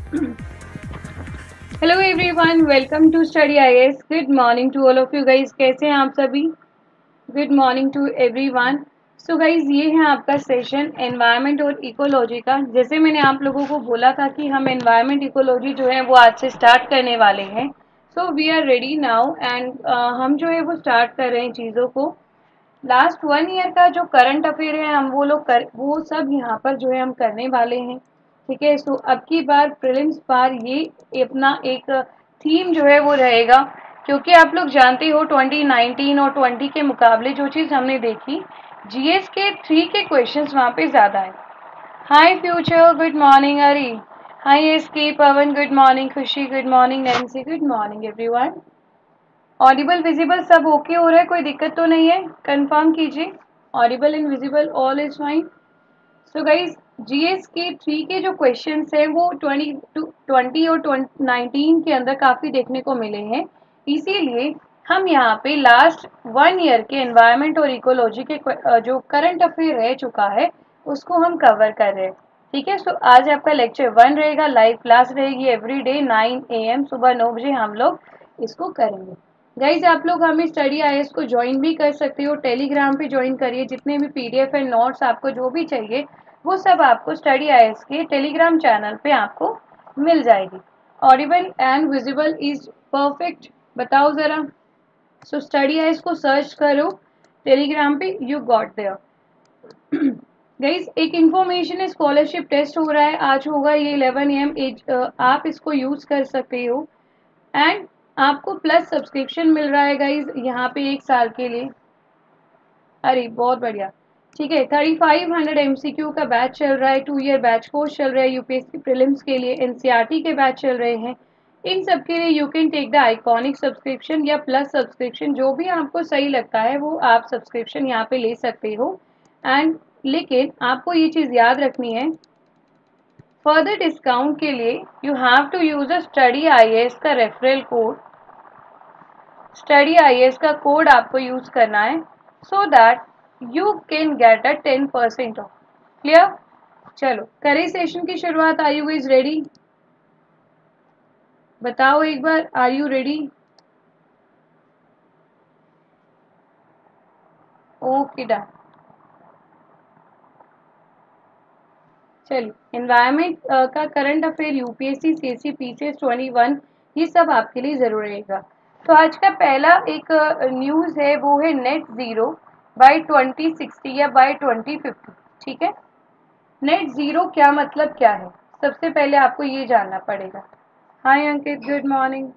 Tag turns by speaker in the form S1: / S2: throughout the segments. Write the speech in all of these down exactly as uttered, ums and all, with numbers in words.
S1: Hello everyone, welcome to study I S. Good morning to all of you guys. कैसे हैं आप सभी? Good morning to everyone. So guys, ये है आपका सेशन एनवायरनमेंट और इकोलॉजी का। जैसे मैंने आप लोगों को बोला था कि हम एनवायरनमेंट इकोलॉजी जो है वो आज से स्टार्ट करने वाले हैं। So we are ready now and हम जो है वो स्टार्ट कर रहे हैं चीज़ों को। लास्ट वन ईयर का जो करंट अफेयर है हम वो लोग कर वो सब यहाँ पर जो है हम करने वाले हैं। ठीक है, सो अब की बार प्रीलिम्स बार ये अपना एक थीम जो है वो रहेगा, क्योंकि आप लोग जानते हो ट्वेंटी नाइनटीन और ट्वेंटी के मुकाबले जो चीज़ हमने देखी, जीएस के थ्री के क्वेश्चंस वहाँ पे ज़्यादा है। Hi future, good morning. Ari, hi S K Pawan, good morning. Khushi, good morning. Nancy, good morning everyone. Audible visible सब ओके हो रहा है? कोई दिक्कत तो नहीं है? कंफर्म कीजिए। Audible and visible all is fine. So guys, GS के थ्री के जो क्वेश्चंस हैं वो ट्वेंटी टू ट्वेंटी और नाइनटीन के अंदर काफ़ी देखने को मिले हैं। इसीलिए हम यहाँ पे लास्ट वन ईयर के एनवायरनमेंट और इकोलॉजी के जो करंट अफेयर रह चुका है उसको हम कवर कर रहे हैं। ठीक है, सो आज आपका लेक्चर वन रहेगा, लाइव क्लास रहेगी every day nine A M, सुबह नौ बजे हम लोग इसको करेंगे। गाइज, आप लोग हमें स्टडी आईएएस को ज्वाइन भी कर सकते हो, टेलीग्राम पे ज्वाइन करिए। जितने भी पीडीएफ एंड नोट्स आपको जो भी चाहिए वो सब आपको स्टडी आईएएस के टेलीग्राम चैनल पे आपको मिल जाएगी। Audible and visible is perfect? बताओ ज़रा। सो स्टडी आईएएस को सर्च करो टेलीग्राम पे, यू गॉट देयर। गाइज, एक इन्फॉर्मेशन है, स्कॉलरशिप टेस्ट हो रहा है, आज होगा ये इलेवन ए एम। आप इसको यूज़ कर सकते हो एंड आपको प्लस सब्सक्रिप्शन मिल रहा है गाइज यहाँ पे एक साल के लिए। अरे बहुत बढ़िया। ठीक है, थर्टी फाइव हंड्रेड एमसीक्यू का बैच चल रहा है, टू ईयर बैच कोर्स चल रहा है यूपीएससी प्रीलिम्स के लिए, एनसीईआरटी के बैच चल रहे हैं। इन सब के लिए you can take the iconic subscription या प्लस सब्सक्रिप्शन, जो भी आपको सही लगता है वो आप सब्सक्रिप्शन यहाँ पे ले सकते हो। एंड लेकिन आपको ये चीज़ याद रखनी है, फर्दर डिस्काउंट के लिए you have to use a study IAS का रेफरल कोड। स्टडी आईएएस का कोड आपको यूज करना है so that you can get a ten percent off. Clear? चलो करें सेशन की शुरुआत। Are you guys ready? बताओ एक बार, are you ready? Okay done. चलिए, एनवायरमेंट का current affair, UPSC, CSC, PCS twenty one, ये सब आपके लिए जरूर रहेगा। तो आज का पहला एक न्यूज़ है वो है net zero by twenty sixty या बाय ट्वेंटी फिफ्टी। ठीक है, नेट ज़ीरो क्या मतलब क्या है, सबसे पहले आपको ये जानना पड़ेगा। Hi Ankit, good morning.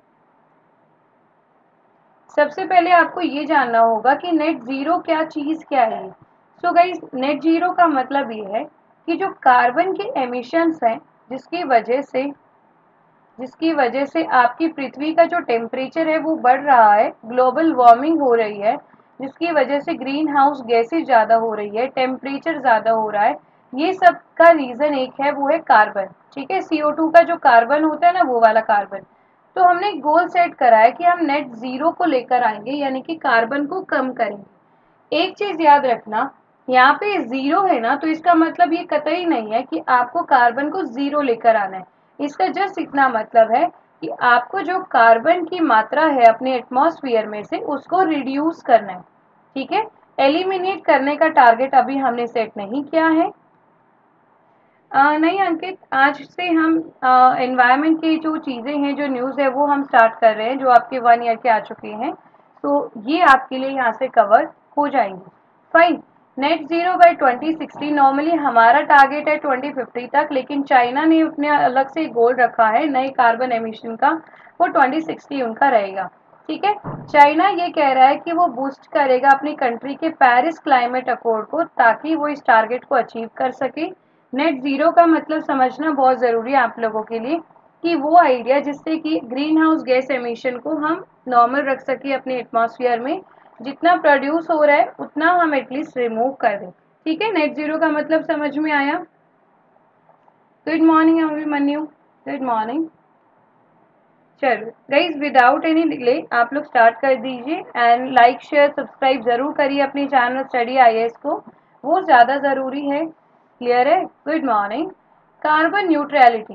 S1: सबसे पहले आपको ये जानना होगा कि नेट ज़ीरो क्या चीज़ क्या है। सो गाइस, नेट ज़ीरो का मतलब ये है कि जो कार्बन के एमिशंस हैं, जिसकी वजह से जिसकी वजह से आपकी पृथ्वी का जो टेम्परेचर है वो बढ़ रहा है, ग्लोबल वार्मिंग हो रही है, जिसकी वजह से ग्रीन हाउस गैसेज ज़्यादा हो रही है, टेम्परेचर ज़्यादा हो रहा है, ये सब का रीज़न एक है, वो है कार्बन। ठीक है, सी ओ टू का जो कार्बन होता है ना, वो वाला कार्बन। तो हमने गोल सेट करा है कि हम नेट ज़ीरो को लेकर आएंगे, यानी कि कार्बन को कम करेंगे। एक चीज़ याद रखना, यहाँ पे ज़ीरो है ना, तो इसका मतलब ये कतई नहीं है कि आपको कार्बन को ज़ीरो लेकर आना है। इसका जस्ट इतना मतलब है कि आपको जो कार्बन की मात्रा है अपने एटमॉस्फेयर में से उसको रिड्यूस करना है। ठीक है, एलिमिनेट करने का टारगेट अभी हमने सेट नहीं किया है। आ, नहीं अंकित, आज से हम एनवायरनमेंट की जो चीज़ें हैं, जो न्यूज़ है वो हम स्टार्ट कर रहे हैं, जो आपके वन ईयर के आ चुके हैं, तो ये आपके लिए यहाँ से कवर हो जाएंगे। Fine. Net zero by twenty sixty, normally हमारा टारगेट है ट्वेंटी फिफ्टी तक, लेकिन चाइना ने अपने अलग से गोल रखा है नए कार्बन एमिशन का, वो ट्वेंटी सिक्सटी उनका रहेगा। ठीक है, चाइना ये कह रहा है कि वो बूस्ट करेगा अपनी कंट्री के पेरिस क्लाइमेट अकॉर्ड को, ताकि वो इस टारगेट को अचीव कर सके। नेट ज़ीरो का मतलब समझना बहुत ज़रूरी है आप लोगों के लिए, कि वो आइडिया जिससे कि ग्रीन हाउस गैस एमिशन को हम नॉर्मल रख सके अपने एटमॉस्फेयर में, जितना प्रोड्यूस हो रहा है उतना हम एटलीस्ट रिमूव कर दें। ठीक है, नेट ज़ीरो का मतलब समझ में आया? Good morning Abhimanyu, good morning. चलो गाइज, विदाउट एनी डिले आप लोग स्टार्ट कर दीजिए एंड लाइक शेयर सब्सक्राइब ज़रूर करिए अपने चैनल स्टडी आईएएस को, वो ज़्यादा ज़रूरी है। क्लियर है? Good morning. कार्बन न्यूट्रलिटी,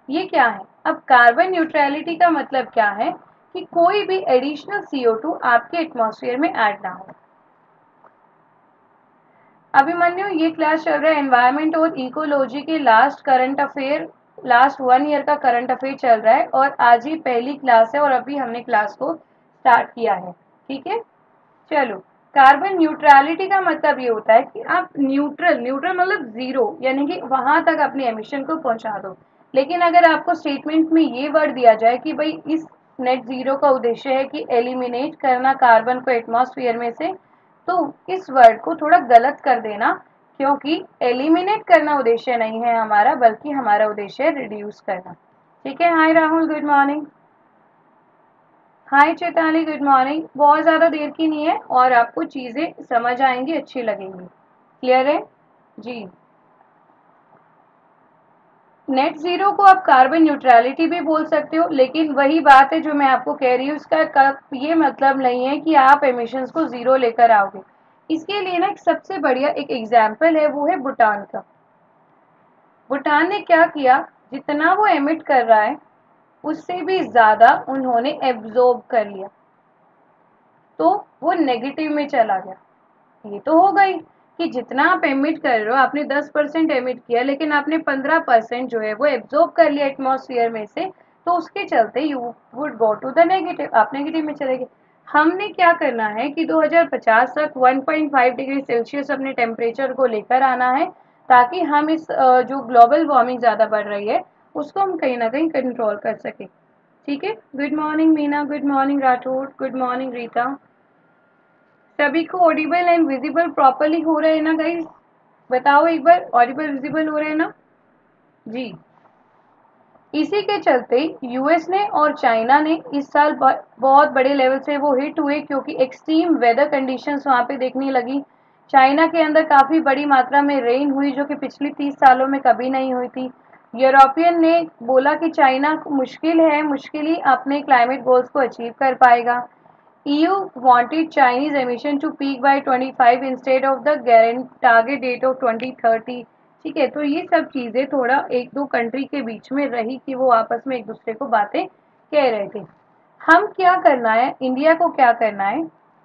S1: ये क्या है? अब कार्बन न्यूट्रलिटी का मतलब क्या है कि कोई भी एडिशनल सी ओ टू आपके एटमॉस्फेयर में ऐड ना हो। अभिमन्यु, ये क्लास चल रहा है एनवायरमेंट और इकोलॉजी के last current affair, last one year का करंट अफेयर चल रहा है और आज ही पहली क्लास है और अभी हमने क्लास को स्टार्ट किया है। ठीक है, चलो। कार्बन न्यूट्रलिटी का मतलब ये होता है कि आप न्यूट्रल, न्यूट्रल मतलब जीरो, यानी कि वहां तक अपने एमिशन को पहुंचा दो। लेकिन अगर आपको स्टेटमेंट में ये वर्ड दिया जाए कि भाई इस नेट जीरो का उद्देश्य है कि एलिमिनेट करना कार्बन को एटमॉस्फेयर में से, तो इस वर्ड को थोड़ा गलत कर देना, क्योंकि एलिमिनेट करना उद्देश्य नहीं है हमारा, बल्कि हमारा उद्देश्य है रिड्यूस करना। ठीक है। Hi Rahul, good morning. Hi Chaitali, good morning. बहुत ज़्यादा देर की नहीं है और आपको चीज़ें समझ आएंगी, अच्छी लगेंगी। क्लियर है जी। नेट जीरो को आप कार्बन न्यूट्रलिटी भी बोल सकते हो, लेकिन वही बात है जो मैं आपको कह रही हूँ, इसका ये मतलब नहीं है कि आप एमिशंस को जीरो लेकर आओगे। इसके लिए ना एक सबसे बढ़िया एक एग्जाम्पल है, वो है भूटान का। भूटान ने क्या किया, जितना वो एमिट कर रहा है उससे भी ज्यादा उन्होंने एब्जॉर्ब कर लिया, तो वो नेगेटिव में चला गया। ये तो हो गई कि जितना आप एमिट कर रहे हो, आपने दस परसेंट एमिट किया, लेकिन आपने पंद्रह परसेंट जो है वो एब्जॉर्ब कर लिया एटमॉस्फेयर में से, तो उसके चलते you would go to the negative, आप नेगेटिव में चले गए। हमने क्या करना है कि दो हज़ार पचास तक one point five degree Celsius अपने टेम्परेचर को लेकर आना है, ताकि हम इस जो ग्लोबल वार्मिंग ज़्यादा बढ़ रही है उसको हम कहीं ना कहीं कंट्रोल कर सके। ठीक है। Good morning Meena, good morning Rathore, good morning Rita. सभी को ऑडिबल एंड विजिबल प्रॉपरली हो रहे हैं ना गाइस? बताओ एक बार, ऑडिबल विजिबल हो रहे हैं ना जी। इसी के चलते यूएस ने और चाइना ने इस साल बहुत बड़े लेवल से वो हिट हुए, क्योंकि एक्सट्रीम वेदर कंडीशंस वहां पे देखने लगी। चाइना के अंदर काफी बड़ी मात्रा में रेन हुई, जो कि पिछली तीस सालों में कभी नहीं हुई थी। यूरोपियन ने बोला कि चाइना मुश्किल है, मुश्किल ही अपने क्लाइमेट गोल्स को अचीव कर पाएगा। E U wanted Chinese emission to peak by twenty-five instead of the guaranteed target date of twenty thirty। ठीक है, तो ये सब चीजें थोड़ा एक दो कंट्री के बीच में रही कि वो आपस में एक दूसरे को बातें कह रहे थे। हम क्या करना है, इंडिया को क्या करना है?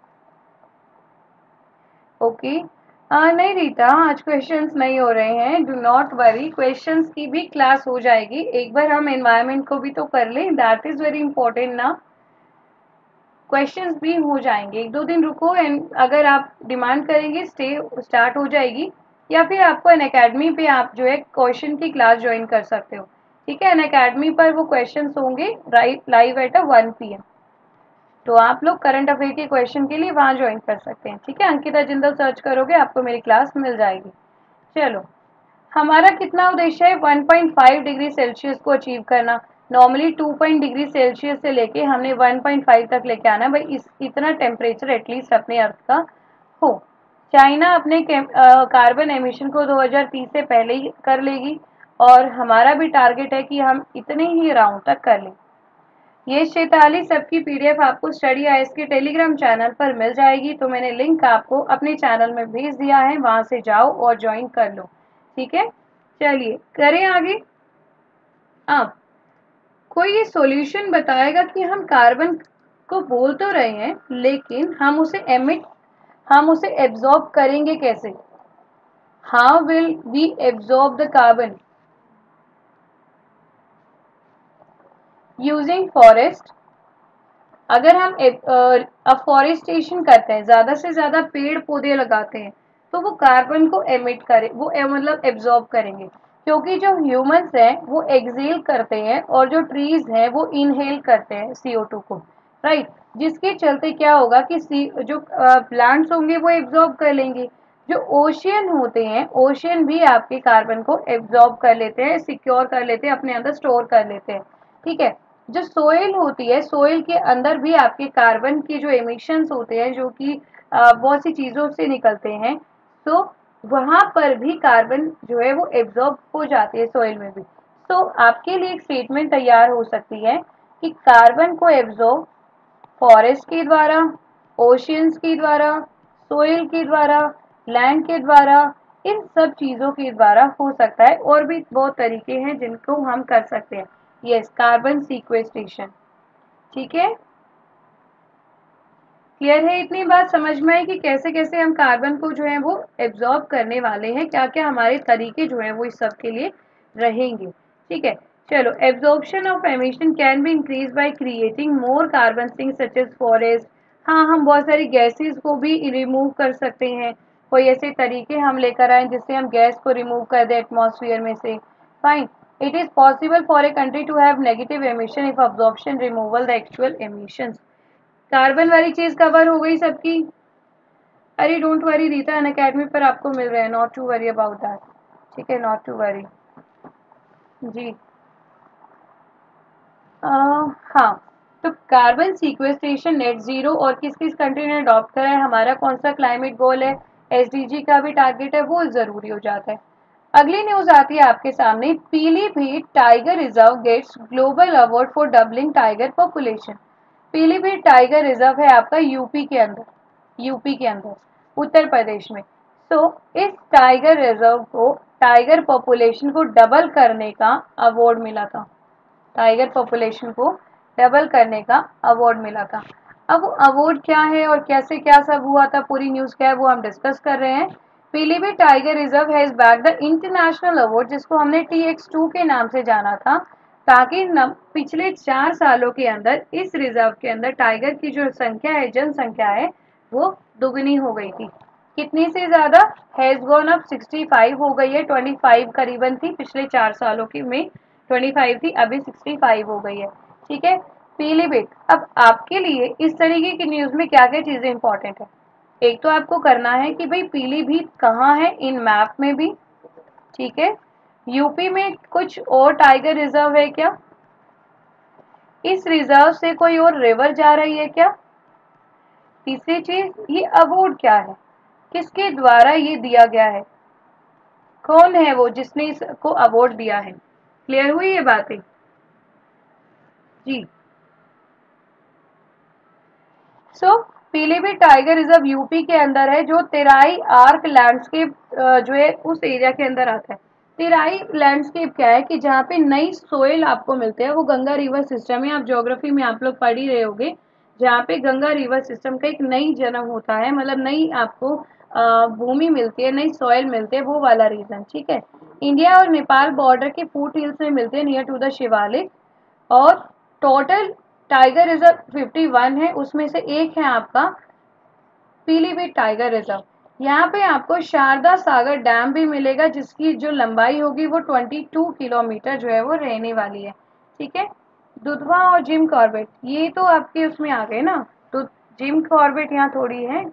S1: ओके। आ, नहीं रीता, आज क्वेश्चंस नहीं हो रहे हैं, डू नॉट वरी, क्वेश्चंस की भी क्लास हो जाएगी। एक बार हम एनवायरमेंट को भी तो कर लें, दैट इज वेरी इंपॉर्टेंट ना। क्वेश्चंस भी हो जाएंगे, एक दो दिन रुको, एंड अगर आप डिमांड करेंगे स्टे स्टार्ट हो जाएगी, या फिर आपको अन अकेडमी पे आप जो है क्वेश्चन की क्लास ज्वाइन कर सकते हो। ठीक है, अन अकेडमी पर वो क्वेश्चंस होंगे right live at a one P M, तो आप लोग करंट अफेयर के क्वेश्चन के लिए वहां ज्वाइन कर सकते हैं। ठीक है, अंकिता जिंदल सर्च करोगे आपको मेरी क्लास मिल जाएगी। चलो, हमारा कितना उद्देश्य है, one point five degree Celsius को अचीव करना। Normally two point degree Celsius से लेके हमने वन पॉइंट फाइव तक लेके आना है भाई, इस इतना टेम्परेचर एटलीस्ट अपने अर्थ का हो। चाइना अपने कार्बन एमिशन को दो हज़ार तीस से पहले ही कर लेगी, और हमारा भी टारगेट है कि हम इतने ही राउंड तक कर लें। ये चैताली सबकी पीडीएफ आपको स्टडी आईएएस के टेलीग्राम चैनल पर मिल जाएगी, तो मैंने लिंक आपको अपने चैनल में भेज दिया है, वहां से जाओ और ज्वाइन कर लो। ठीक है, चलिए करें आगे। अब कोई ये सॉल्यूशन बताएगा कि हम कार्बन को बोल तो रहे हैं, लेकिन हम उसे एमिट, हम उसे एब्जॉर्ब करेंगे कैसे? How will we absorb the carbon? Using forest. अगर हम अफॉरेस्टेशन करते हैं, ज्यादा से ज्यादा पेड़ पौधे लगाते हैं, तो वो कार्बन को एमिट करे, वो ए, मतलब एब्जॉर्ब करेंगे, क्योंकि जो ह्यूमंस हैं वो एक्सेल करते हैं और जो ट्रीज हैं वो इनहेल करते हैं सी ओ टू को, राइट। जिसके चलते क्या होगा कि सी जो प्लांट्स होंगे वो एब्जॉर्ब कर लेंगे। जो ओशियन होते हैं, ओशियन भी आपके कार्बन को एब्जॉर्ब कर लेते हैं, सिक्योर कर लेते हैं, अपने अंदर स्टोर कर लेते हैं। ठीक है। जो सोइल होती है, सोइल के अंदर भी आपके कार्बन के जो एमिशंस होते हैं, जो कि बहुत सी चीजों से निकलते हैं, तो वहां पर भी कार्बन जो है वो एब्जॉर्ब हो जाती है सोइल में भी। तो आपके लिए एक स्टेटमेंट तैयार हो सकती है कि कार्बन को एब्जॉर्ब फॉरेस्ट के द्वारा, ओशियंस के द्वारा, सोइल के द्वारा, लैंड के द्वारा, इन सब चीजों के द्वारा हो सकता है। और भी बहुत तरीके हैं जिनको हम कर सकते हैं। Yes, carbon sequestration. ठीक है, क्लियर है? इतनी बात समझ में आई कि कैसे कैसे हम कार्बन को जो है वो एब्जॉर्ब करने वाले हैं, क्या क्या हमारे तरीके जो है वो इस सब के लिए रहेंगे। ठीक है, चलो, absorption of emission can be increase by creating more carbon sink such as forest. हाँ, हम बहुत सारी गैसेस को भी रिमूव कर सकते हैं, कोई ऐसे तरीके हम लेकर आए जिससे हम गैस को रिमूव कर दें एटमॉस्फेयर में से। Fine, it is possible for a country to have negative emission if absorption removal the actual emissions. Carbon वाली चीज कवर हो गई सबकी। अरे don't worry Rita, Unacademy पर आपको मिल रहे हैं, not to worry about that. ठीक है, नॉट टू वरी जी। आ, हाँ, तो कार्बन सीक्वेस्ट्रेशन नेट जीरो और किस किस कंट्री ने अडॉप्ट करा है, हमारा कौन सा क्लाइमेट गोल है, एसडीजी का भी टारगेट है, वो जरूरी हो जाता है। अगली न्यूज आती है आपके सामने, Pilibhit tiger reserve gets global award for doubling tiger population. Pilibhit tiger reserve है आपका यूपी के अंदर, यूपी के अंदर उत्तर प्रदेश में। सो so, इस टाइगर रिजर्व को टाइगर पॉपुलेशन को डबल करने का अवार्ड मिला था, टाइगर पॉपुलेशन को डबल करने का अवार्ड मिला था। अब अवार्ड क्या है और कैसे क्या सब हुआ था, पूरी न्यूज क्या है वो हम डिस्कस कर रहे हैं। Pilibhit tiger reserve has back the international award, जिसको हमने टी एक्स टू के नाम से जाना था, ताकि पिछले चार सालों के अंदर इस रिजर्व के अंदर टाइगर की जो संख्या है, जनसंख्या है, वो दुगनी हो गई थी। कितनी से ज्यादा? Has gone up sixty five हो गई है, ट्वेंटी फाइव करीबन थी पिछले चार सालों की में, ट्वेंटी फाइव थी, अभी सिक्सटी फाइव हो गई है। ठीक है, पीलीभीत। अब आपके लिए इस तरीके की न्यूज में क्या क्या चीजें इंपॉर्टेंट है, एक तो आपको करना है कि भाई पीलीभीत कहाँ है इन मैप में भी। ठीक है, यूपी में कुछ और टाइगर रिजर्व है क्या, इस रिजर्व से कोई और रिवर जा रही है क्या। तीसरी चीज, ये अवार्ड क्या है, किसके द्वारा ये दिया गया है, कौन है वो जिसने इसको अवार्ड दिया है। क्लियर हुई ये बातें ji. So so, Pilibhit tiger reserve UP के अंदर है, जो तेराई आर्क लैंडस्केप जो है उस एरिया के अंदर आता है। तेराई लैंडस्केप क्या है कि जहाँ पे नई सोइल आपको मिलते हैं, वो गंगा रिवर सिस्टम है, आप ज्योग्राफी में आप लोग पढ़ ही रहे होंगे, जहाँ पे गंगा रिवर सिस्टम का एक नई जन्म होता है, मतलब नई आपको भूमि मिलती है, नई सॉइल मिलती है, वो वाला रीजन। ठीक है, इंडिया और नेपाल बॉर्डर के फूट हिल्स में मिलते हैं, नियर टू द शिवालिक। और total tiger reserve fifty one है, उसमें से एक है आपका पीलीभीत टाइगर रिजर्व। यहाँ पे आपको शारदा सागर डैम भी मिलेगा, जिसकी जो लंबाई होगी वो बाईस किलोमीटर जो है वो रहने वाली है। ठीक है, दुधवा और जिम कॉर्बेट, ये तो आपके उसमें आ गए ना, तो जिम कॉर्बेट यहाँ थोड़ी है,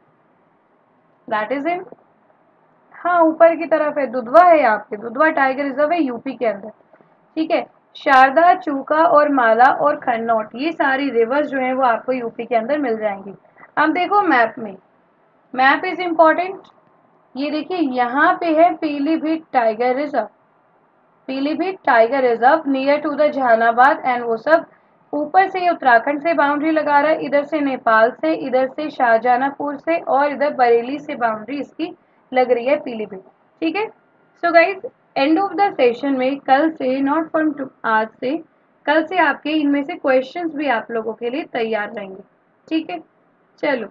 S1: दैट इज इन, हाँ ऊपर की तरफ है, दुधवा है आपके, दुधवा टाइगर रिजर्व है यूपी के अंदर। ठीक है, शारदा, चूका और माला और खन्नौट, ये सारी रिवर्स जो है वो आपको यूपी के अंदर मिल जाएंगी। अब देखो मैप में, मैप इज इम्पॉर्टेंट। ये देखिए यहाँ पे है Pilibhit tiger reserve, Pilibhit tiger reserve near to the Jahanabad and वो सब। ऊपर से ये उत्तराखंड से बाउंड्री लगा रहा है, इधर से नेपाल से, इधर से शाहजहानापुर से और इधर बरेली से बाउंड्री इसकी लग रही है पीलीभीत। ठीक है, so guys end of the session में कल से, नॉट फ्रॉम आज से, कल से आपके इनमें से क्वेश्चंस भी आप लोगों के लिए तैयार रहेंगे। ठीक है, चलो,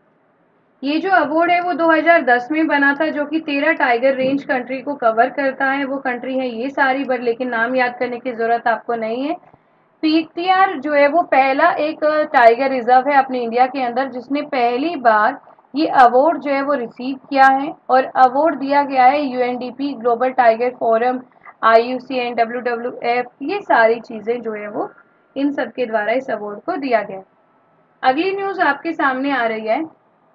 S1: ये जो अवार्ड है वो दो हज़ार दस में बना था, जो कि तेरह टाइगर रेंज कंट्री को कवर करता है, वो कंट्री है ये सारी, बट लेकिन नाम याद करने की जरूरत आपको नहीं है। पीटीआर जो है वो पहला एक टाइगर रिजर्व है अपने इंडिया के अंदर, जिसने पहली बार ये अवार्ड जो है वो रिसीव किया है, और अवार्ड दिया गया है UNDP, global tiger forum, IUCN, WWF, ये सारी चीजें जो है वो इन सब के द्वारा इस अवार्ड को दिया गया है। अगली न्यूज आपके सामने आ रही है,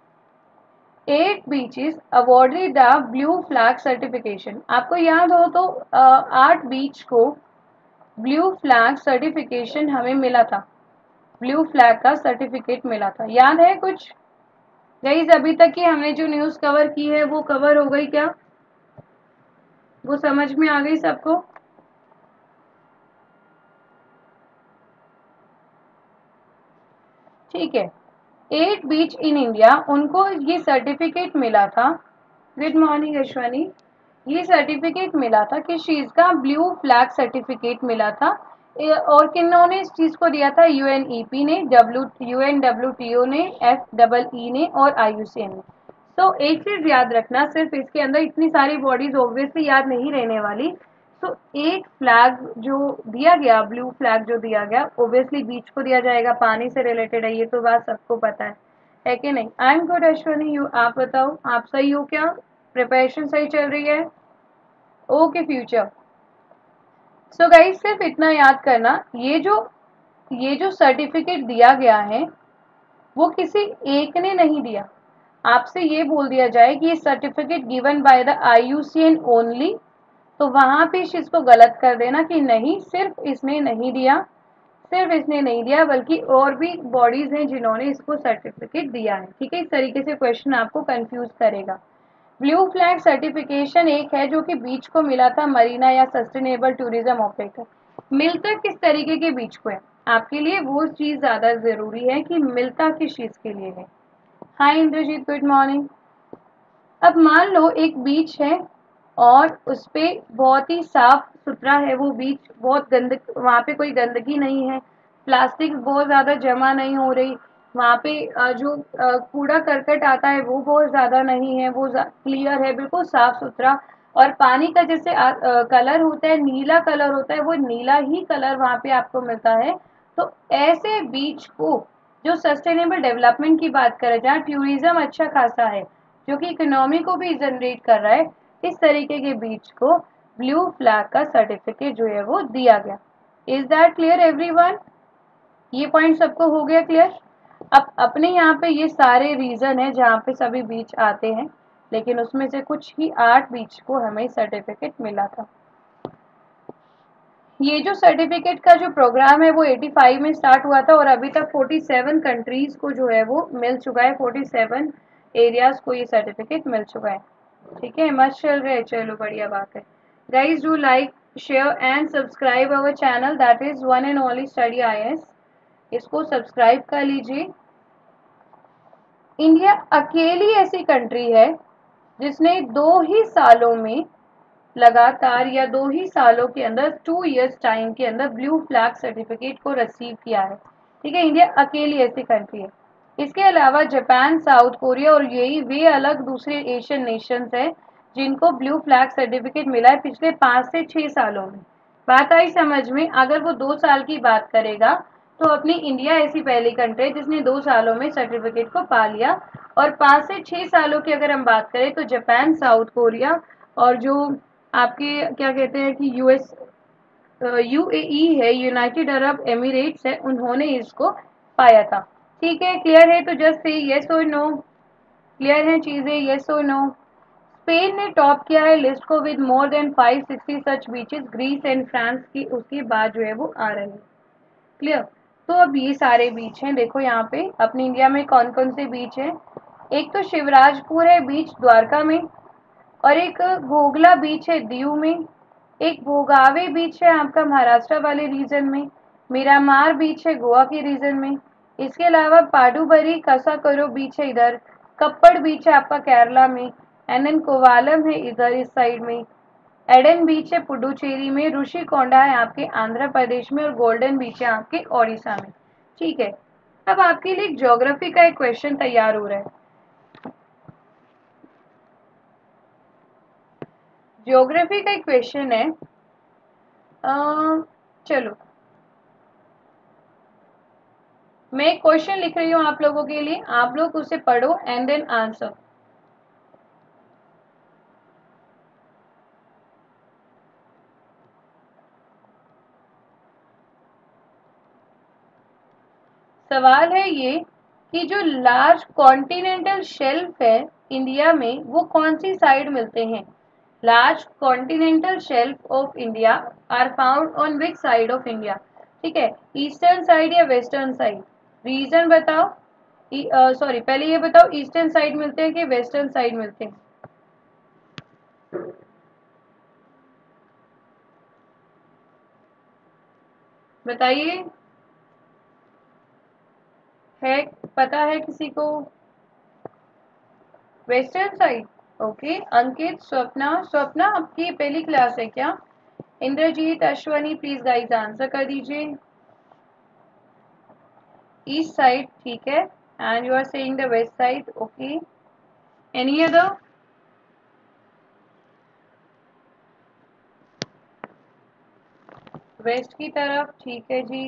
S1: eight beaches awarded the blue flag certification. आपको याद हो तो आठ बीच को ब्लू फ्लैग सर्टिफिकेशन हमें मिला था, ब्लू फ्लैग का सर्टिफिकेट मिला था, याद है कुछ गाइस? अभी तक की हमने जो न्यूज कवर की है वो कवर हो गई क्या, वो समझ में आ गई सबको? ठीक है, एट बीच इन इंडिया, उनको ये सर्टिफिकेट मिला था, गुड मॉर्निंग अश्वनी, ये सर्टिफिकेट मिला था, किस चीज का? ब्लू फ्लैग सर्टिफिकेट मिला था। ये- और किन्होंने इस चीज को दिया था? यूएनईपी ने, डब्ल्यू यूएन डब्ल्यूटीओ ने, एफ डबल ई ने और आईयूसीएन ने। तो एक चीज याद रखना, सिर्फ इसके अंदर इतनी सारी बॉडीज ऑब्वियसली याद नहीं रहने वाली। तो एक फ्लैग जो दिया गया, ब्लू फ्लैग जो दिया गया, ऑब्वियसली बीच को दिया जाएगा, पानी से रिलेटेड है, ये तो बात सबको पता है है कि नहीं? I am good Ashwani, you आप बताओ, आप सही हो क्या? प्रिपरेशन सही चल रही है? Okay future. सो गाइस सिर्फ इतना याद करना, ये जो ये जो सर्टिफिकेट दिया गया है वो किसी एक ने नहीं दिया। आपसे ये बोल दिया जाए कि ये certificate given by the IUCN only, तो वहां पे इस चीज को गलत कर देना कि नहीं, सिर्फ इसने नहीं दिया, सिर्फ इसने नहीं दिया, बल्कि और भी बॉडीज हैं जिन्होंने इसको सर्टिफिकेट दिया है। ठीक है, इस तरीके से क्वेश्चन आपको कंफ्यूज करेगा। ब्लू फ्लैग सर्टिफिकेशन एक है जो कि बीच को मिला था, मरीना या सस्टेनेबल टूरिज्म ऑपरेटर। मिलता किस तरीके के बीच को है? आपके लिए वो चीज ज्यादा जरूरी है कि मिलता किस चीज के लिए है। Hi Indrajeet, good morning. अब मान लो एक बीच है और उस पे बहुत ही साफ सुथरा है वो बीच, बहुत गंद वहां पे कोई गंदगी नहीं है, प्लास्टिक बहुत ज्यादा जमा नहीं हो रही, वहां पे अ, जो अ, कूड़ा करकट आता है वो बहुत ज्यादा नहीं है, वो क्लियर है, बिल्कुल साफ सुथरा। और पानी का जैसे कलर होता है, नीला कलर होता है, वो नीला ही कलर वहां पे आपको मिलता है। तो ऐसे बीच को, जो सस्टेनेबल डेवलपमेंट की बात करें, जहाँ टूरिज्म अच्छा खासा है, जो कि इकोनॉमी को भी जनरेट कर रहा है, इस तरीके के बीच को ब्लू फ्लैग का सर्टिफिकेट जो है वो दिया गया। Is that clear everyone? ये पॉइंट सबको हो गया क्लियर? अब अपने यहाँ पे ये सारे रीजन है जहाँ पे सभी बीच आते हैं, लेकिन उसमें से कुछ ही आठ बीच को हमें सर्टिफिकेट मिला था। ये जो सर्टिफिकेट का जो प्रोग्राम है वो पचासी में स्टार्ट हुआ था और अभी तक सैंतालीस कंट्रीज को जो है वो मिल चुका है, सैंतालीस एरियाज को ये सर्टिफिकेट मिल चुका है। ठीक है, मस्त चल रहे हैं, चलो बढ़िया बात है। Guys do like, share and subscribe our channel, that is one and only study I A S. इसको सब्सक्राइब कर लीजिए। इंडिया अकेली ऐसी कंट्री है जिसने दो ही सालों में, लगातार या दो ही सालों के अंदर, टू इयर्स टाइम के अंदर ब्लू फ्लैग सर्टिफिकेट को रिसीव किया है। ठीक है, इंडिया अकेली ऐसी कंट्री है। इसके अलावा जापान, साउथ कोरिया और यूएई, वे अलग दूसरे एशियन नेशंस हैं जिनको ब्लू फ्लैग सर्टिफिकेट मिला है पिछले पाँच से छह सालों में। बात आई समझ में? अगर वो दो साल की बात करेगा तो अपनी इंडिया ऐसी पहली कंट्री है जिसने दो सालों में सर्टिफिकेट को पा लिया। और पाँच से छह सालों की अगर हम बात करें तो जापान, साउथ कोरिया और जो आपके क्या कहते हैं कि यूएस, यूएई है, यूनाइटेड अरब एमिरेट्स है, उन्होंने इसको पाया था। ठीक है, क्लियर है? तो जस्ट से येस और नो। क्लियर है चीजें? येस और नो। स्पेन ने टॉप किया है लिस्ट को with more than five sixty such beaches. Greece and France की उसके बाद जो है वो आ रहे हैं। क्लियर? तो अब ये सारे बीच हैं, देखो यहाँ पे अपनी इंडिया में कौन कौन से बीच हैं। एक तो शिवराजपुर है बीच द्वारका में, और एक घोगला बीच है दीव में, एक भोगावे बीच है आपका महाराष्ट्र वाले रीजन में, मिरामार बीच है गोवा के रीजन में, इसके अलावा पाडुबरी कसाकरो बीच है इधर, कप्पड़ बीच है आपका केरला में, एंड देन कोवालम है इधर इस साइड में, एडन बीच है पुडुचेरी में, ऋषिकोंडा है आपके आंध्र प्रदेश में और गोल्डन बीच है आपके ओडिशा में। ठीक है, अब आपके लिए ज्योग्राफी का एक क्वेश्चन तैयार हो रहा है। ज्योग्राफी का एक क्वेश्चन है, अ, चलो मैं एक क्वेश्चन लिख रही हूँ आप लोगों के लिए, आप लोग उसे पढ़ो एंड देन आंसर। सवाल है ये कि जो लार्ज कॉन्टिनेंटल शेल्फ है इंडिया में, वो कौन सी साइड मिलते हैं? Large continental shelf of India are found on which side of India? ठीक है, ईस्टर्न साइड या वेस्टर्न साइड? रीजन बताओ। सॉरी uh, पहले ये बताओ, ईस्टर्न साइड मिलते हैं कि वेस्टर्न साइड मिलते हैं? बताइए, है पता है किसी को? Western side. Okay, Ankit, Swapna, Swapna आपकी पहली क्लास है क्या? Indrajit, Ashwani, please guys answer कर दीजिए। ईस्ट साइड, ठीक है, and you are saying the west side, okay. Any other? West की तरफ, ठीक है जी।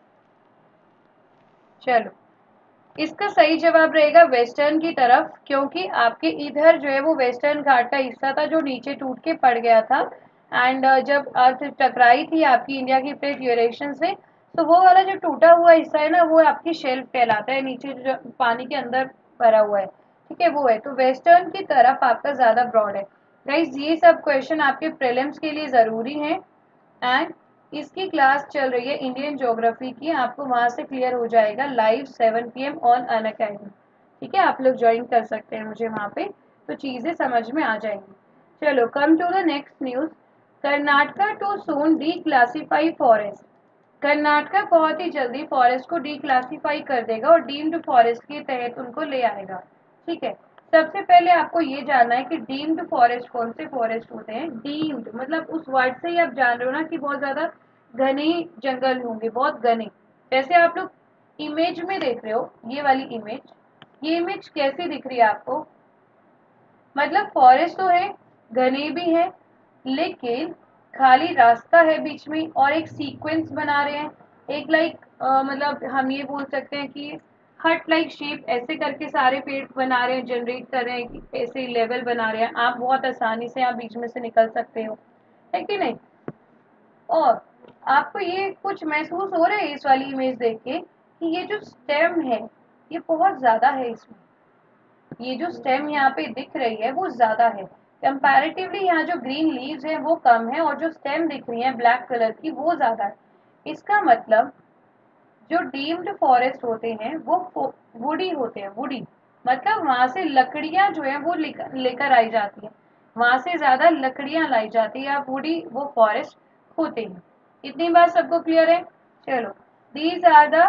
S1: चलो, इसका सही जवाब रहेगा वेस्टर्न की तरफ, क्योंकि आपके इधर जो है वो वेस्टर्न घाट का हिस्सा था जो नीचे टूट के पड़ गया था। एंड जब अर्थ टकराई थी आपकी इंडिया की प्लेट ड्यूरेशन से, तो वो वाला जो टूटा हुआ हिस्सा है ना, वो आपकी शेल्फ कहलाता है, नीचे जो पानी के अंदर भरा हुआ है, ठीक है, वो है। तो वेस्टर्न की तरफ आपका ज्यादा ब्रॉड है। गाइज, ये सब क्वेश्चन आपके प्रीलिम्स के लिए जरूरी है। एंड इसकी क्लास चल रही है इंडियन ज्योग्राफी की, आपको वहां से क्लियर हो जाएगा live seven P M on Unacademy, ठीक है। आप लोग ज्वाइन कर सकते हैं मुझे वहां पे, तो चीजें समझ में आ जाएंगी। चलो, come to the next news. Karnataka to soon declassify forest. Karnataka बहुत ही जल्दी फॉरेस्ट को डी क्लासीफाई कर देगा और डीम्ड फॉरेस्ट के तहत उनको ले आएगा, ठीक है। सबसे पहले आपको ये जानना है कि डीम्ड फॉरेस्ट कौन से फॉरेस्ट होते हैं। डीम्ड मतलब उस वर्ड से ही आप जान रहे हो ना कि बहुत ज्यादा घने जंगल होंगे, बहुत घने। जैसे आप लोग इमेज में देख रहे हो, ये वाली इमेज, ये इमेज कैसी दिख रही है आपको? मतलब फॉरेस्ट तो है, घने भी है, लेकिन खाली रास्ता है बीच में और एक सीक्वेंस बना रहे हैं, एक लाइक मतलब हम ये बोल सकते हैं कि हट लाइक शेप ऐसे करके सारे पेड़ बना रहे हैं, जनरेट कर रहे हैं कि ऐसे लेवल बना रहे हैं। आप बहुत आसानी से आप बीच में से निकल सकते हो, है कि नहीं? और आपको ये कुछ महसूस हो रहा है इस वाली इमेज देख के कि ये जो स्टेम है ये बहुत ज्यादा है, इसमें ये जो स्टेम यहाँ पे दिख रही है वो ज्यादा है कंपैरेटिवली। यहाँ जो ग्रीन लीव्स है वो कम है और जो स्टेम दिख रही है ब्लैक कलर की वो ज्यादा है। इसका मतलब जो डीम्ड फॉरेस्ट होते हैं वो वुडी होते हैं, वुडी मतलब वहां से लकड़ियां जो है वो लेकर आई जाती है, वहां से ज्यादा लकड़ियां लाई जाती है, या वुडी वो फॉरेस्ट होते हैं। इतनी बात सबको क्लियर है? चलो, these are the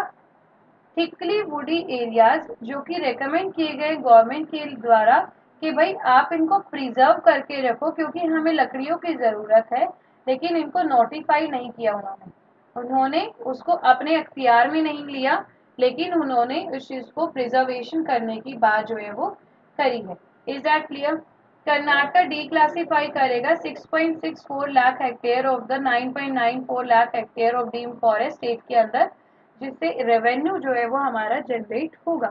S1: thickly woody areas जो कि रेकमेंड किए गए गवर्नमेंट के द्वारा कि भाई आप इनको प्रिजर्व करके रखो, क्योंकि हमें लकड़ियों की जरूरत है। लेकिन इनको नोटिफाई नहीं किया उन्होंने, उन्होंने उसको अपने अख्तियार में नहीं लिया, लेकिन उन्होंने उस चीज को प्रिजर्वेशन करने की बात जो है वो करी है। Is that clear? Karnataka declassify करेगा six point six four lakh hectare of the nine point nine four lakh hectare of deem forest state के अंदर, जिससे रेवेन्यू जो है वो हमारा जनरेट होगा।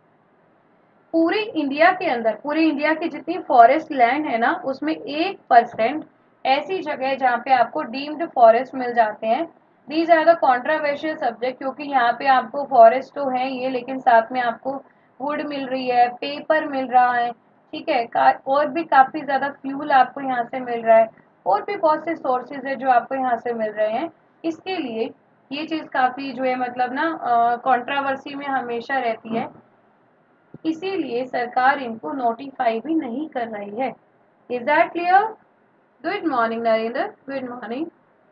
S1: पूरे इंडिया के अंदर, पूरे इंडिया की जितनी फॉरेस्ट लैंड है ना, उसमें एक परसेंट ऐसी जगह है जहाँ पे आपको डीम्ड फॉरेस्ट मिल जाते हैं। These are the controversial subject, क्योंकि यहाँ पे आपको फॉरेस्ट तो है ये, लेकिन साथ में आपको वुड मिल रही है, पेपर मिल रहा है, ठीक है, और भी काफी ज्यादा फ्यूल आपको यहाँ से मिल रहा है, और भी बहुत से सोर्सेज है जो आपको यहाँ से मिल रहे हैं। इसके लिए ये चीज काफी जो है मतलब ना कंट्रोवर्सी में हमेशा रहती है, इसीलिए सरकार इनको नोटिफाई भी नहीं कर रही है। Is that clear? Good morning Narendra, good morning.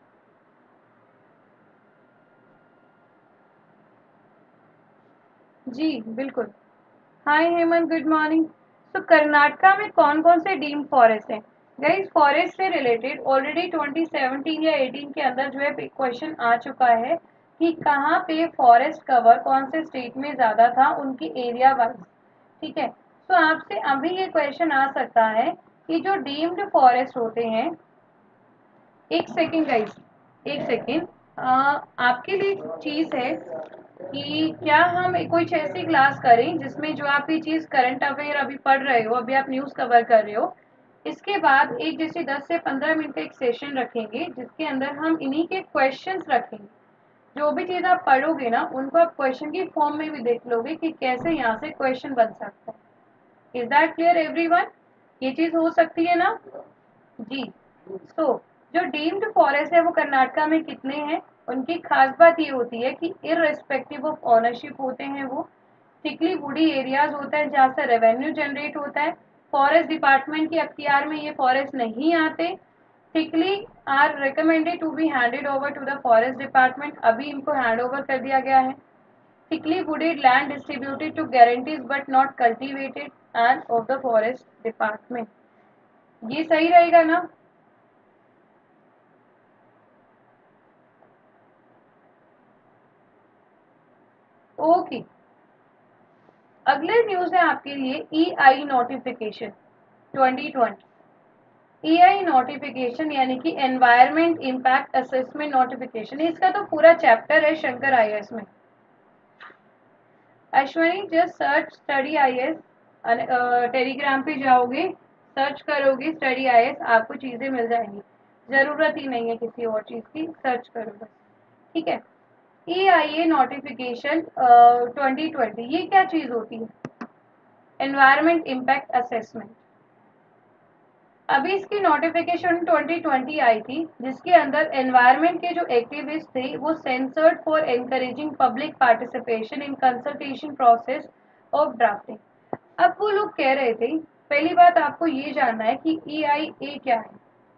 S1: जी बिल्कुल। Hi Hemant, good morning. तो कर्नाटका में कौन कौन से डीम फॉरेस्ट हैं? गाइस, फॉरेस्ट से रिलेटेड ऑलरेडी ट्वेंटी सेवनटीन या एटीन के अंदर जो है क्वेश्चन आ चुका है कि कहाँ पे फॉरेस्ट कवर कौन से स्टेट में ज्यादा था उनकी एरिया वाइज, ठीक है। तो आपसे अभी ये क्वेश्चन आ सकता है कि जो डीम्ड फॉरेस्ट होते हैं, एक सेकेंड गाइस, एक सेकेंड, आपके लिए चीज है कि क्या हम कुछ ऐसी क्लास करें जिसमें जो आप ये चीज करंट अफेयर अभी पढ़ रहे हो, अभी आप न्यूज कवर कर रहे हो, इसके बाद एक जैसे दस से पंद्रह मिनट का एक सेशन रखेंगे जिसके अंदर हम इन्हीं के क्वेश्चंस रखेंगे। जो भी चीज आप पढ़ोगे ना उनको आप क्वेश्चन की फॉर्म में भी देख लोगे कि कैसे यहाँ से क्वेश्चन बन सकता है। Is that clear everyone? ये चीज हो सकती है ना? जी। सो so, जो डीम्ड फॉरेस्ट है वो कर्नाटका में कितने हैं? उनकी खास बात ये होती है कि इररेस्पेक्टिव ऑफ ओनरशिप होते हैं वो, थिकली वुडी एरियाज होता है जहाँ से रेवेन्यू जनरेट होता है, फॉरेस्ट डिपार्टमेंट के अख्तियार में ये फॉरेस्ट नहीं आते, thickly are recommended to be handed over to the forest department, अभी इनको हैंड ओवर कर दिया गया है। Thickly wooded land distributed to grantees but not cultivated and of the forest department. ये सही रहेगा ना? अगले न्यूज है आपके लिए E I notification twenty twenty. E I notification यानी कि एनवायरमेंट इम्पैक्ट असेसमेंट नोटिफिकेशन, इसका तो पूरा चैप्टर है शंकर आई ए एस में। Ashwani just search study I A S, Telegram पे जाओगे, सर्च करोगे स्टडी आई ए एस, आपको चीजें मिल जाएंगी, जरूरत ही नहीं है किसी और चीज की, सर्च करो बस, ठीक है। E I A notification twenty twenty, ये क्या चीज होती है? Environment impact assessment. अभी इसकी नोटिफिकेशन ट्वेंटी ट्वेंटी आई थी, जिसके अंदर एनवायरमेंट के जो एक्टिविस्ट थे वो censored for encouraging public participation in consultation process of drafting. अब वो लोग कह रहे थे, पहली बात आपको ये जानना है कि ई आई ए क्या है।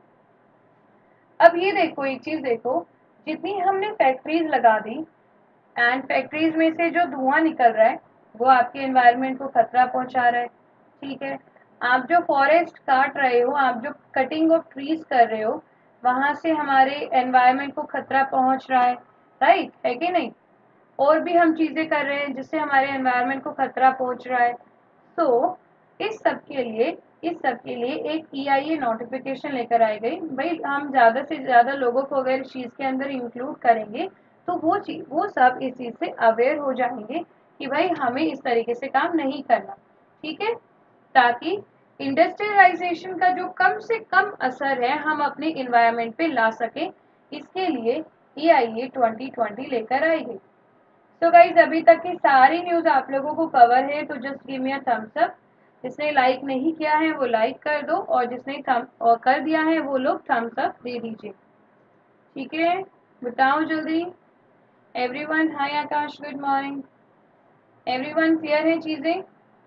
S1: अब ये देखो, एक चीज देखो, जितनी हमने फैक्ट्रीज लगा दी एंड फैक्ट्रीज में से जो धुआं निकल रहा है वो आपके एनवायरनमेंट को खतरा पहुंचा रहा है, ठीक है। आप जो फॉरेस्ट काट रहे हो, आप जो कटिंग ऑफ ट्रीज कर रहे हो, वहां से हमारे एनवायरनमेंट को खतरा पहुंच रहा है, राइट है कि नहीं? और भी हम चीजें कर रहे हैं जिससे हमारे एनवायरनमेंट को खतरा पहुंच रहा है। तो इस सब के लिए इस सब के लिए एक ई आई ए नोटिफिकेशन लेकर आई गई। भाई हम ज़्यादा से ज़्यादा लोगों को अगर इस चीज़ के अंदर इंक्लूड करेंगे तो वो चीज वो सब इस चीज़ से अवेयर हो जाएंगे कि भाई हमें इस तरीके से काम नहीं करना, ठीक है, ताकि इंडस्ट्रियलाइजेशन का जो कम से कम असर है हम अपने इन्वायरमेंट पे ला सके। इसके लिए E I A twenty twenty लेकर आई गई। तो गाइज अभी तक की सारी न्यूज आप लोगों को कवर है, तो just give me a thumbs up. जिसने लाइक नहीं किया है वो लाइक कर दो, और जिसने थम और कर दिया है वो लोग थम्स अप दे दीजिए, ठीक है। बताओ जल्दी। Everyone, hi Akash, good morning. Everyone clear है चीजें?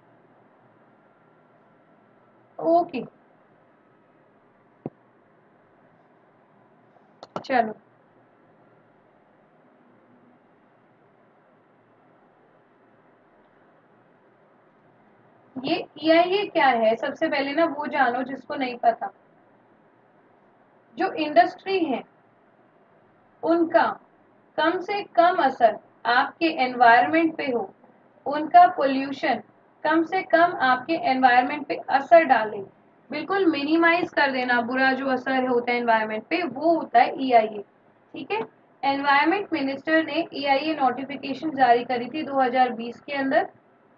S1: ओके, चलो। ये ई आई ए क्या है, सबसे पहले ना वो जानो जिसको नहीं पता। जो इंडस्ट्री है उनका कम से कम असर आपके एनवायरनमेंट पे हो, उनका पोल्यूशन कम से कम आपके एनवायरनमेंट पे असर डाले, बिल्कुल मिनिमाइज कर देना बुरा जो असर होता है एनवायरनमेंट पे, वो होता है ई आई ए, ठीक है। एनवायरनमेंट मिनिस्टर ने ई आई ए नोटिफिकेशन जारी करी थी दो हज़ार बीस के अंदर।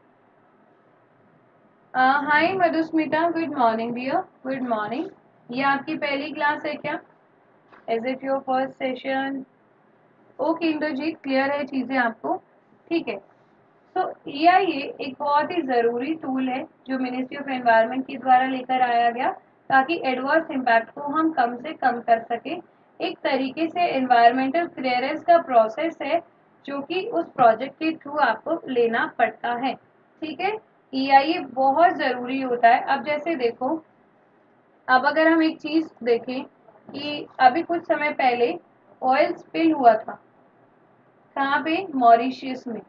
S1: Hi Madhusmita, good morning dear, good morning. ये आपकी पहली क्लास है क्या? Is it your first session? Okay Indrajit, clear है चीजें आपको, ठीक है। तो ई आई ए एक बहुत ही ज़रूरी टूल है जो मिनिस्ट्री ऑफ एनवायरनमेंट के द्वारा लेकर आया गया, ताकि एडवर्स इम्पैक्ट को हम कम से कम कर सके। एक तरीके से एनवायरमेंटल क्लियरेंस का प्रोसेस है जो कि उस प्रोजेक्ट के थ्रू आपको लेना पड़ता है, ठीक है। ई आई ए बहुत ज़रूरी होता है। अब जैसे देखो, अब अगर हम एक चीज़ देखें कि अभी कुछ समय पहले ऑयल स्पिल हुआ था, कहाँ पे? मॉरिशियस में।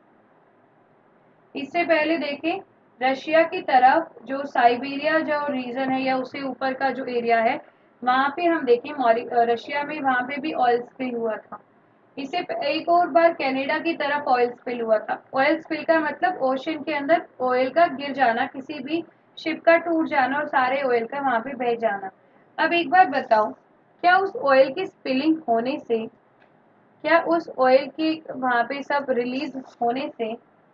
S1: इससे पहले देखें, रशिया की तरफ जो साइबेरिया जो रीजन है या उससे ऊपर का जो एरिया है, वहां पे हम देखें रशिया में, वहां पे भी ऑयल स्पिल हुआ था। इससे एक और बार कनाडा की तरफ ऑयल स्पिल हुआ था। ऑयल स्पिल का मतलब ओशन के अंदर ऑयल का गिर जाना, किसी भी शिप का टूट जाना और सारे ऑयल का वहां पे बह जाना। अब एक बार बताओ, क्या उस ऑयल की स्पिलिंग होने से, क्या उस ऑयल की वहां पे सब रिलीज होने से,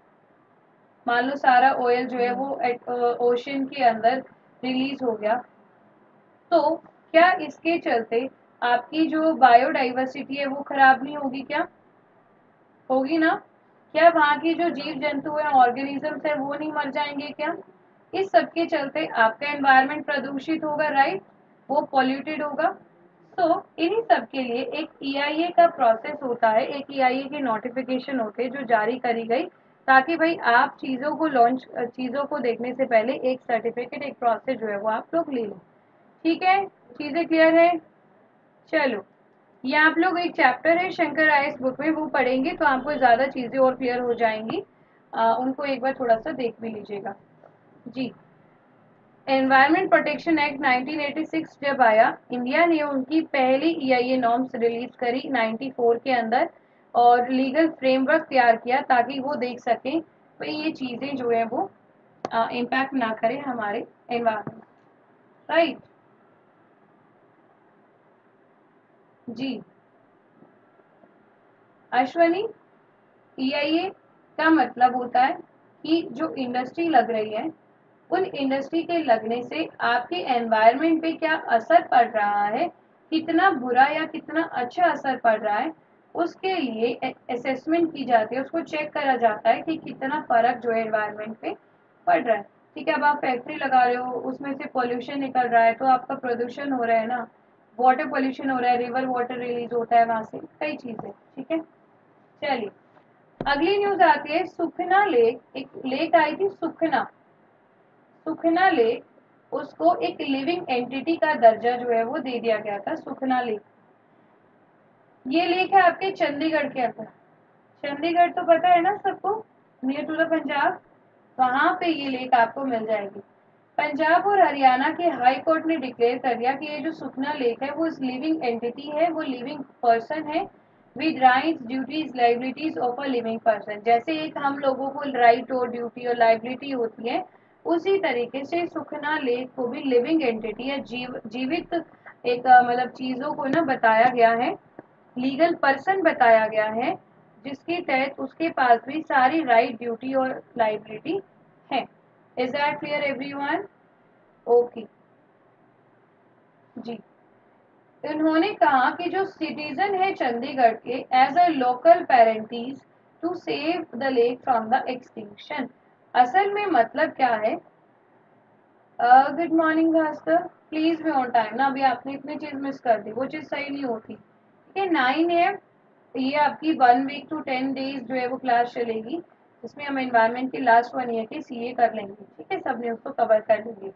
S1: मान लो सारा ऑयल जो है वो ओशन के अंदर रिलीज हो गया, तो क्या इसके चलते आपकी जो बायोडाइवर्सिटी है वो खराब नहीं होगी? क्या होगी ना? क्या वहाँ की जो जीव जंतु है, ऑर्गेनिजम्स है, वो नहीं मर जाएंगे क्या? इस सब के चलते आपका एनवायरनमेंट प्रदूषित होगा, राइट, वो पॉल्यूटेड होगा। तो इन्हीं सब के लिए एक ई आई ए का प्रोसेस होता है, एक ई आई ए के नोटिफिकेशन होते हैं जो जारी करी गई, ताकि भाई आप चीज़ों को लॉन्च चीज़ों को देखने से पहले एक सर्टिफिकेट, एक प्रोसेस जो है वो आप लोग ले लो, ठीक है। चीज़ें क्लियर है? चलो, ये आप लोग एक चैप्टर है Shankar I A S book में, वो पढ़ेंगे तो आपको ज़्यादा चीज़ें और क्लियर हो जाएंगी। आ, उनको एक बार थोड़ा सा देख भी लीजिएगा जी। Environment protection act nineteen eighty six जब आया, इंडिया ने उनकी पहली E I A norms release करी नाइन्टी फोर के अंदर, और लीगल फ्रेमवर्क तैयार किया ताकि वो देख सकें तो ये चीजें जो है वो इम्पैक्ट ना करें हमारे एनवायरमेंट, राइट। जी अश्वनी, ई आई ए का मतलब होता है कि जो इंडस्ट्री लग रही है उन इंडस्ट्री के लगने से आपके एनवायरनमेंट पे क्या असर पड़ रहा है, कितना बुरा या कितना अच्छा असर पड़ रहा है, उसके लिए असेसमेंट की जाती है, उसको चेक करा जाता है कि कितना फर्क जो है एनवायरनमेंट पे पड़ रहा है। ठीक है, अब आप फैक्ट्री लगा रहे हो, उसमें से पॉल्यूशन निकल रहा है तो आपका प्रदूषण हो रहा है ना, वाटर पॉल्यूशन हो रहा है, रिवर वाटर रिलीज होता है वहां से, कई चीजें। ठीक है, चलिए अगली न्यूज आती है सुखना लेक। एक लेक आई थी सुखना, सुखना लेक, उसको एक लिविंग एंटिटी का दर्जा जो है वो दे दिया गया था, सुखना लेक। ये लेक है आपके चंडीगढ़ के अंदर। चंडीगढ़ तो पता है ना सबको, नियर टू द पंजाब, वहां पे ये लेक आपको मिल जाएगी। पंजाब और हरियाणा के हाई कोर्ट ने डिक्लेयर कर दिया कि ये जो सुखना लेक है वो लिविंग एंटिटी है, वो लिविंग पर्सन है with rights duties liabilities of a living person. जैसे एक हम लोगों को राइट और ड्यूटी और लाइबिलिटी होती है, उसी तरीके से सुखना लेक को भी लिविंग एंटिटी या जीव जीवित एक मतलब चीजों को ना बताया गया है, लीगल पर्सन बताया गया है, जिसके तहत उसके पास भी सारी राइट ड्यूटी और लाइबिलिटी है। Is that clear everyone? Okay जी। उन्होंने कहा कि जो सिटीजन है चंडीगढ़ के as a local parentis to save the lake from the extinction. असल में मतलब क्या है, good morning Bhaskar, please be on time ना, अभी आपने इतनी चीज मिस कर दी, वो चीज सही नहीं होती। ठीक है, नाइन है, ये आपकी one week to ten days जो है वो क्लास चलेगी, जिसमें हम एनवायरनमेंट के लास्ट वन ईयर के सी ए कर लेंगे। ठीक है, सबने उसको कवर कर लेंगे।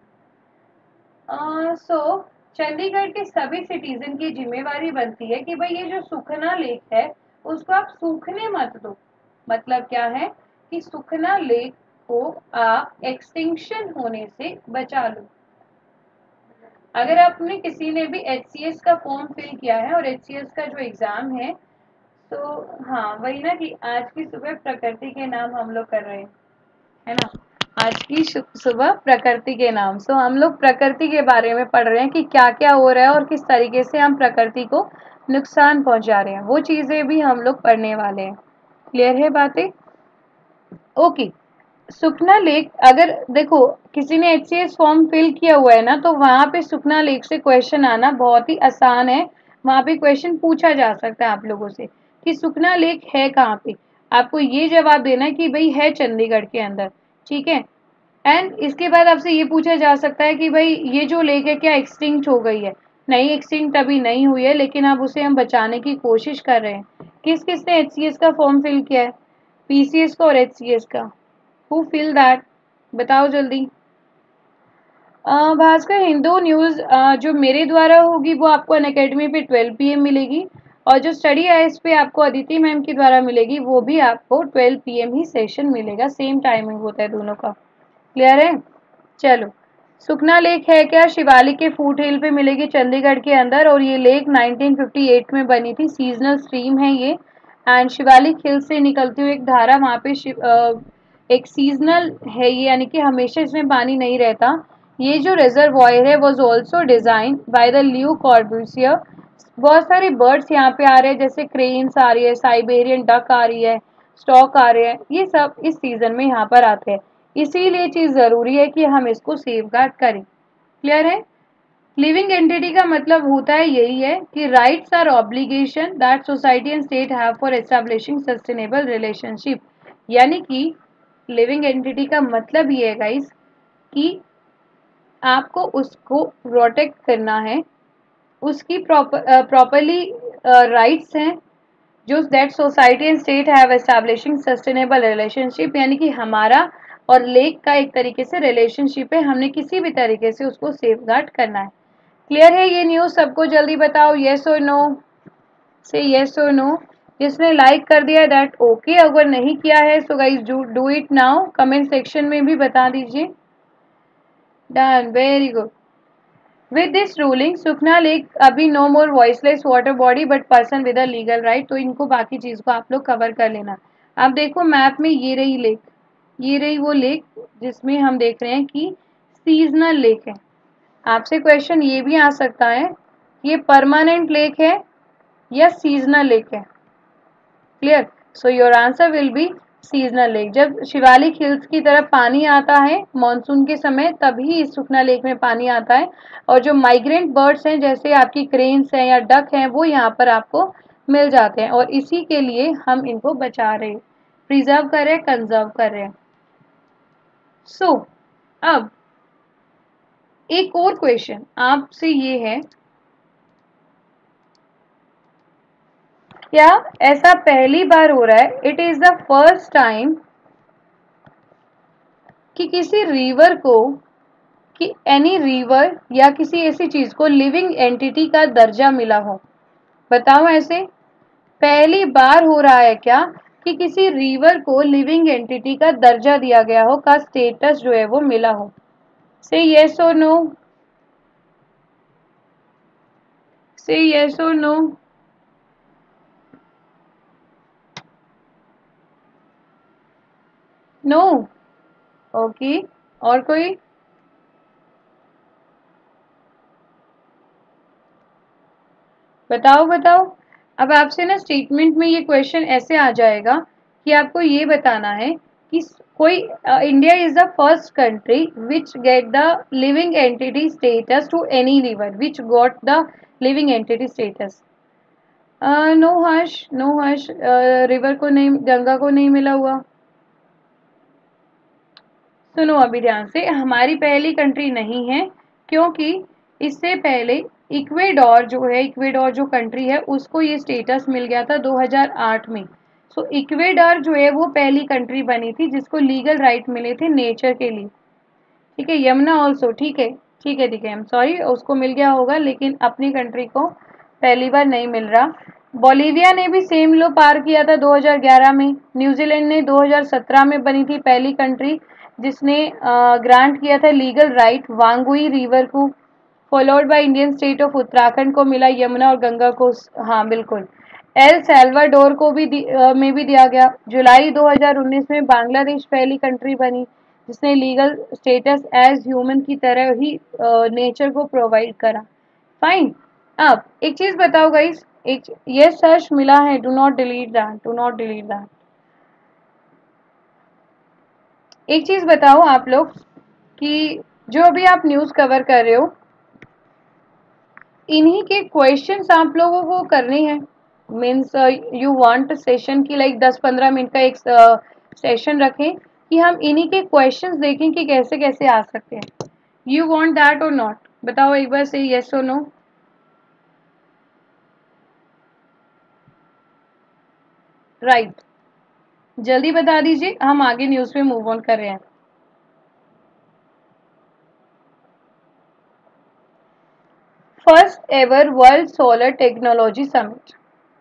S1: सो चंडीगढ़ के सभी सिटीजन की जिम्मेवारी बनती है कि भाई ये जो सुखना लेक है उसको आप सूखने मत दो। मतलब क्या है कि सुखना लेक को आप एक्सटिंक्शन होने से बचा लो। अगर आपने किसी ने भी एच सी एस का फॉर्म फिल किया है, और एच सी एस का जो एग्जाम है, तो हाँ वही ना कि आज की सुबह प्रकृति के नाम हम लोग कर रहे हैं, है ना, आज की सुबह प्रकृति के नाम। सो हम लोग प्रकृति के बारे में पढ़ रहे हैं कि क्या क्या हो रहा है और किस तरीके से हम प्रकृति को नुकसान पहुंचा रहे हैं, वो चीजें भी हम लोग पढ़ने वाले हैं। क्लियर है बातें? ओके। सुखना लेक, अगर देखो किसी ने H C S form fill किया हुआ है ना, तो वहां पे सुखना लेक से क्वेश्चन आना बहुत ही आसान है। वहां पे क्वेश्चन पूछा जा सकता है आप लोगों से कि सुखना लेक है कहाँ पे, आपको ये जवाब देना है कि भाई है चंडीगढ़ के अंदर। ठीक है, एंड इसके बाद आपसे ये पूछा जा सकता है कि भाई ये जो लेक है क्या एक्सटिंक्ट हो गई है? नहीं, एक्सटिंक्ट अभी नहीं हुई है, लेकिन अब उसे हम बचाने की कोशिश कर रहे हैं। किस किस ने एच सी एस का फॉर्म फिल किया है? पी सी एस का और एच सी एस का। Who fill that? बताओ जल्दी। अ, भास्कर, हिंदू न्यूज जो मेरे द्वारा होगी वो आपको अनअकैडमी पे ट्वेल्व पी एम मिलेगी, और जो स्टडी आई एस पे आपको अदिति मैम के द्वारा मिलेगी वो भी आपको ट्वेल्व पी एम ही सेशन मिलेगा, सेम टाइमिंग होता है दोनों का। क्लियर है? चलो, सुखना लेक है क्या? शिवालिक के फूट हिल पे मिलेगी चंडीगढ़ के अंदर, और ये लेक नाइनटीन फिफ्टी एट में बनी थी, सीजनल स्ट्रीम है ये। एंड शिवालिक हिल से निकलती हुई एक धारा वहाँ पे शिव, अ, एक सीजनल है ये, यानी कि हमेशा इसमें पानी नहीं रहता। ये जो रिजर्वॉयर है was also design by the Le Corbusier. बहुत सारे बर्ड्स यहाँ पे आ रहे हैं, जैसे क्रेन्स आ रही है, साइबेरियन डक आ रही है, स्टॉक आ रहे हैं, ये सब इस सीजन में यहाँ पर आते हैं। इसीलिए चीज जरूरी है कि हम इसको सेफगार्ड करें। क्लियर है? लिविंग एंटिटी का मतलब होता है यही है कि rights are obligation that society and state have for establishing sustainable relationship. यानी कि लिविंग एंटिटी का मतलब ये है गाइस कि आपको उसको प्रोटेक्ट करना है, उसकी प्रॉपर प्रॉपरली राइट्स हैं जो that society and state have establishing sustainable relationship, यानी कि हमारा और लेक का एक तरीके से रिलेशनशिप है, हमने किसी भी तरीके से उसको सेफगार्ड करना है। क्लियर है ये न्यूज़ सबको? जल्दी बताओ येस और नो, से येस और नो। जिसने लाइक कर दिया दैट ओके, अगर नहीं किया है so guys do do it now, comment section में भी बता दीजिए। Done, very good. With this ruling Sukhna lake अभी no more voiceless water body but person with a legal right. तो इनको बाकी चीज को आप लोग कवर कर लेना। अब देखो मैप में ये रही लेक, ये रही वो लेक जिसमें हम देख रहे हैं कि सीजनल लेक है। आपसे क्वेश्चन ये भी आ सकता है ये परमानेंट लेक है या सीजनल लेक है। Clear? So your answer will be seasonal lake. जब शिवालिक हिल्स की तरफ पानी आता है मॉनसून के समय तभी इस सुखना लेक में पानी आता है, और जो माइग्रेंट बर्ड्स हैं जैसे आपकी क्रेन्स हैं या डक हैं वो यहाँ पर आपको मिल जाते हैं, और इसी के लिए हम इनको बचा रहे हैं, प्रिजर्व कर रहे हैं, कंजर्व कर रहे हैं। सो so, अब एक और क्वेश्चन आपसे ये है, क्या ऐसा पहली बार हो रहा है, it is the first time कि किसी रिवर को, कि एनी रिवर या किसी ऐसी चीज को लिविंग एंटिटी का दर्जा मिला हो? बताओ ऐसे पहली बार हो रहा है क्या कि किसी रिवर को लिविंग एंटिटी का दर्जा दिया गया हो, का स्टेटस जो है वो मिला हो? से यस और नो, से यस और नो। नो? ओके, और कोई? बताओ बताओ। अब आपसे ना स्टेटमेंट में ये क्वेश्चन ऐसे आ जाएगा कि आपको ये बताना है कि कोई India is the first country which get the living entity status to any river which got the living entity status. No Harsh, no Harsh, river को नहीं, गंगा को नहीं मिला हुआ। सुनो अभी ध्यान से, हमारी पहली कंट्री नहीं है क्योंकि इससे पहले इक्वेडोर जो है, इक्वेडोर जो कंट्री है उसको ये स्टेटस मिल गया था दो हज़ार आठ में। सो इक्वेडोर जो है वो पहली कंट्री बनी थी जिसको लीगल राइट मिले थे नेचर के लिए। ठीक है, यमुना ऑल्सो, ठीक है ठीक है ठीक है, आई एम सॉरी, उसको मिल गया होगा लेकिन अपनी कंट्री को पहली बार नहीं मिल रहा। बोलीविया ने भी सेम लो पार किया था दो हज़ार ग्यारह में। न्यूजीलैंड ने दो हज़ार सत्रह में बनी थी पहली कंट्री जिसने ग्रांट किया था लीगल राइट वांगुई रिवर को। Followed by Indian state of Uttarakhand को मिला यमुना और गंगा को। हाँ बिल्कुल। एल सैल्वाडोर को भी दि, आ, में भी दिया गया। जुलाई दो हज़ार उन्नीस में बांग्लादेश पहली कंट्री बनी जिसने लीगल स्टेटस एज ह्यूमन की तरह ही नेचर को प्रोवाइड करा। फाइन। अब एक चीज बताओ गाइस, एक ये सर्च मिला है, do not delete that, do not delete that. एक चीज बताओ आप लोग कि जो अभी आप न्यूज कवर कर रहे हो इन्हीं के क्वेश्चंस आप लोगों को करने हैं। मीन्स यू वांट सेशन की लाइक दस पंद्रह मिनट का एक सेशन uh, रखें कि हम इन्हीं के क्वेश्चंस देखें कि कैसे कैसे आ सकते हैं। यू वांट दैट और नॉट? बताओ एक बार से यस और नो। राइट, जल्दी बता दीजिए, हम आगे न्यूज पे मूव ऑन कर रहे हैं। First ever world solar technology summit,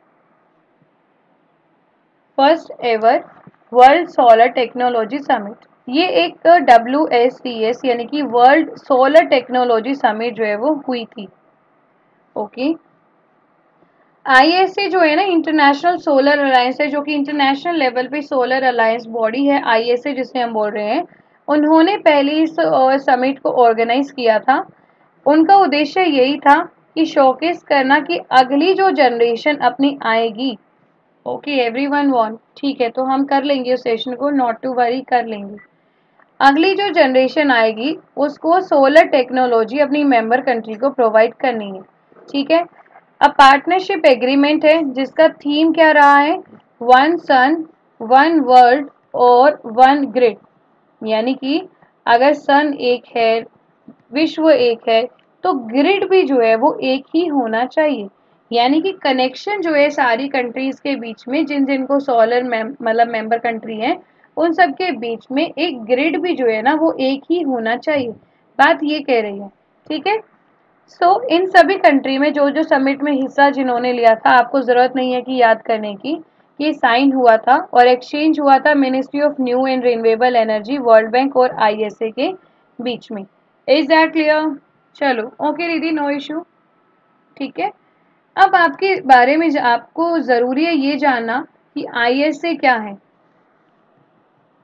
S1: first ever world solar technology summit, ये एक डब्ल्यू एस टी एस यानी कि वर्ल्ड सोलर टेक्नोलॉजी समिट जो है वो हुई थी। ओके, आई एस ए जो है ना इंटरनेशनल सोलर अलायंस है, जो कि इंटरनेशनल लेवल पे सोलर अलायंस बॉडी है, आई एस ए जिसे हम बोल रहे हैं, उन्होंने पहले इस समिट को ऑर्गेनाइज किया था। उनका उद्देश्य यही था कि शोकेस करना कि अगली जो जनरेशन अपनी आएगी। ओके एवरीवन वांट, ठीक है, तो हम कर लेंगे उस सेशन को, नॉट टू वरी, कर लेंगे। अगली जो जनरेशन आएगी उसको सोलर टेक्नोलॉजी अपनी मेंबर कंट्री को प्रोवाइड करनी है। ठीक है, अब पार्टनरशिप एग्रीमेंट है जिसका थीम क्या रहा है, वन सन वन वर्ल्ड और वन ग्रिड। यानी कि अगर सन एक है, विश्व एक है, तो ग्रिड भी जो है वो एक ही होना चाहिए। यानी कि कनेक्शन जो है सारी कंट्रीज के बीच में, जिन जिनको सोलर मतलब मेंबर कंट्री है उन सब के बीच में एक ग्रिड भी जो है ना वो एक ही होना चाहिए। बात ये कह रही है। ठीक है, सो so, इन सभी कंट्री में जो जो समिट में हिस्सा जिन्होंने लिया था, आपको जरूरत नहीं है कि याद करने की, ये साइन हुआ था और एक्सचेंज हुआ था ministry of new and renewable energy, world bank और आई एस ए के बीच में। Is that clear? चलो ओके दीदी, नो इशू। ठीक है, अब आपके बारे में आपको जरूरी है ये जानना कि आई एस ए क्या है।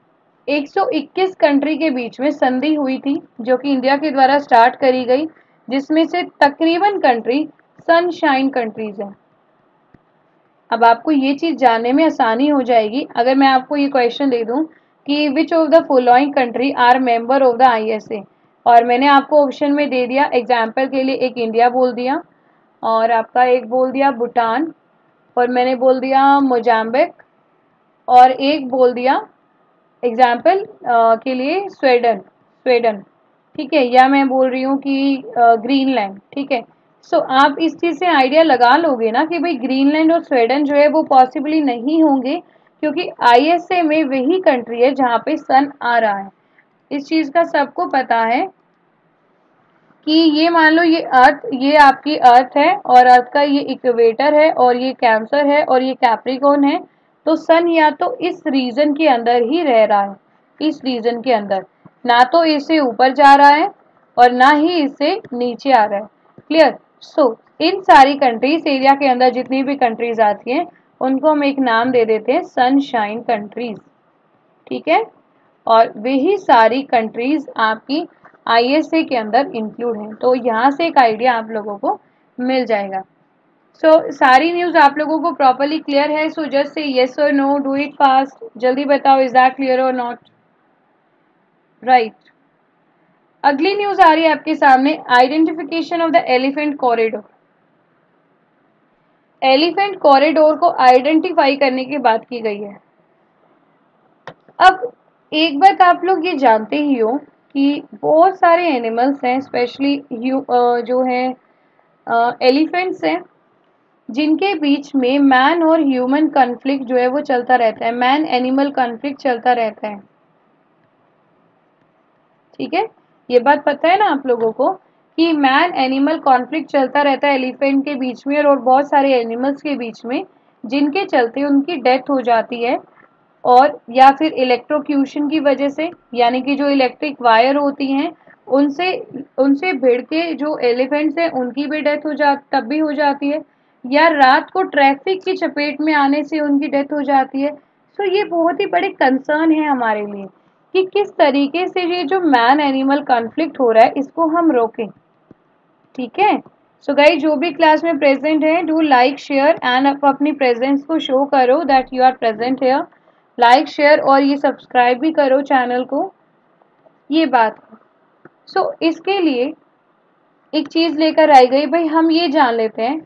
S1: एक सौ इक्कीस कंट्री के बीच में संधि हुई थी, जो कि इंडिया के द्वारा स्टार्ट करी गई, जिसमें से तकरीबन कंट्री सनशाइन कंट्रीज हैं। अब आपको ये चीज़ जानने में आसानी हो जाएगी अगर मैं आपको ये क्वेश्चन दे दूं कि which of the following country are member of the ISA, और मैंने आपको ऑप्शन में दे दिया एग्जाम्पल के लिए, एक इंडिया बोल दिया और आपका एक बोल दिया भूटान, और मैंने बोल दिया मोजाम्बिक, और एक बोल दिया एग्जाम्पल के लिए स्वीडन स्वीडन ठीक है, या मैं बोल रही हूँ कि ग्रीनलैंड। ठीक है, सो so, आप इस चीज़ से आइडिया लगा लोगे ना कि भाई ग्रीनलैंड और स्वीडन जो है वो पॉसिबली नहीं होंगे, क्योंकि आईएसए में वही कंट्री है जहाँ पे सन आ रहा है। इस चीज़ का सबको पता है कि ये मान लो ये अर्थ, ये आपकी अर्थ है और अर्थ का ये इक्वेटर है और ये कैंसर है और ये कैप्रिकॉर्न है, तो सन या तो इस रीजन के अंदर ही रह रहा है, इस रीजन के अंदर, ना तो इससे ऊपर जा रहा है और ना ही इससे नीचे आ रहा है। क्लियर? सो इन सारी कंट्रीज एरिया के अंदर जितनी भी कंट्रीज आती हैं उनको हम एक नाम दे देते हैं सनशाइन कंट्रीज। ठीक है, और वही सारी कंट्रीज आपकी आईएसए के अंदर इंक्लूड हैं, तो यहाँ से एक आइडिया आप लोगों को मिल जाएगा। सो so, सारी न्यूज़ आप लोगों को प्रॉपरली क्लियर है? सो जस्ट से येस और नो, डू इट फास्ट, जल्दी बताओ इज दैट क्लियर और नॉट? राइट, अगली न्यूज़ आ रही है आपके सामने, identification of the elephant corridor. Elephant corridor को आइडेंटिफाई करने की बात की गई है। अब एक बात आप लोग ये जानते ही हो कि बहुत सारे एनिमल्स हैं, स्पेशली जो हैं एलिफेंट्स हैं, जिनके बीच में मैन और ह्यूमन कॉन्फ्लिक्ट जो है वो चलता रहता है, मैन एनिमल कॉन्फ्लिक्ट चलता रहता है। ठीक है, ये बात पता है ना आप लोगों को कि मैन एनिमल कॉन्फ्लिक्ट चलता रहता है एलिफेंट के बीच में और बहुत सारे एनिमल्स के बीच में, जिनके चलते उनकी डेथ हो जाती है, और या फिर इलेक्ट्रोक्यूशन की वजह से, यानी कि जो इलेक्ट्रिक वायर होती हैं उनसे उनसे भिड़ के जो एलिफेंट्स हैं उनकी भी डेथ हो जा तब भी हो जाती है, या रात को ट्रैफिक की चपेट में आने से उनकी डेथ हो जाती है। सो ये बहुत ही बड़े कंसर्न है हमारे लिए कि किस तरीके से ये जो मैन एनिमल कॉन्फ्लिक्ट हो रहा है इसको हम रोकें। ठीक है, सो गाइस जो भी क्लास में प्रेजेंट है, डू लाइक शेयर एंड अपनी प्रेजेंस को शो करो that you are present here. Like share और ये सब्सक्राइब भी करो चैनल को, ये बात। सो so, इसके लिए एक चीज लेकर आई गई, भाई हम ये जान लेते हैं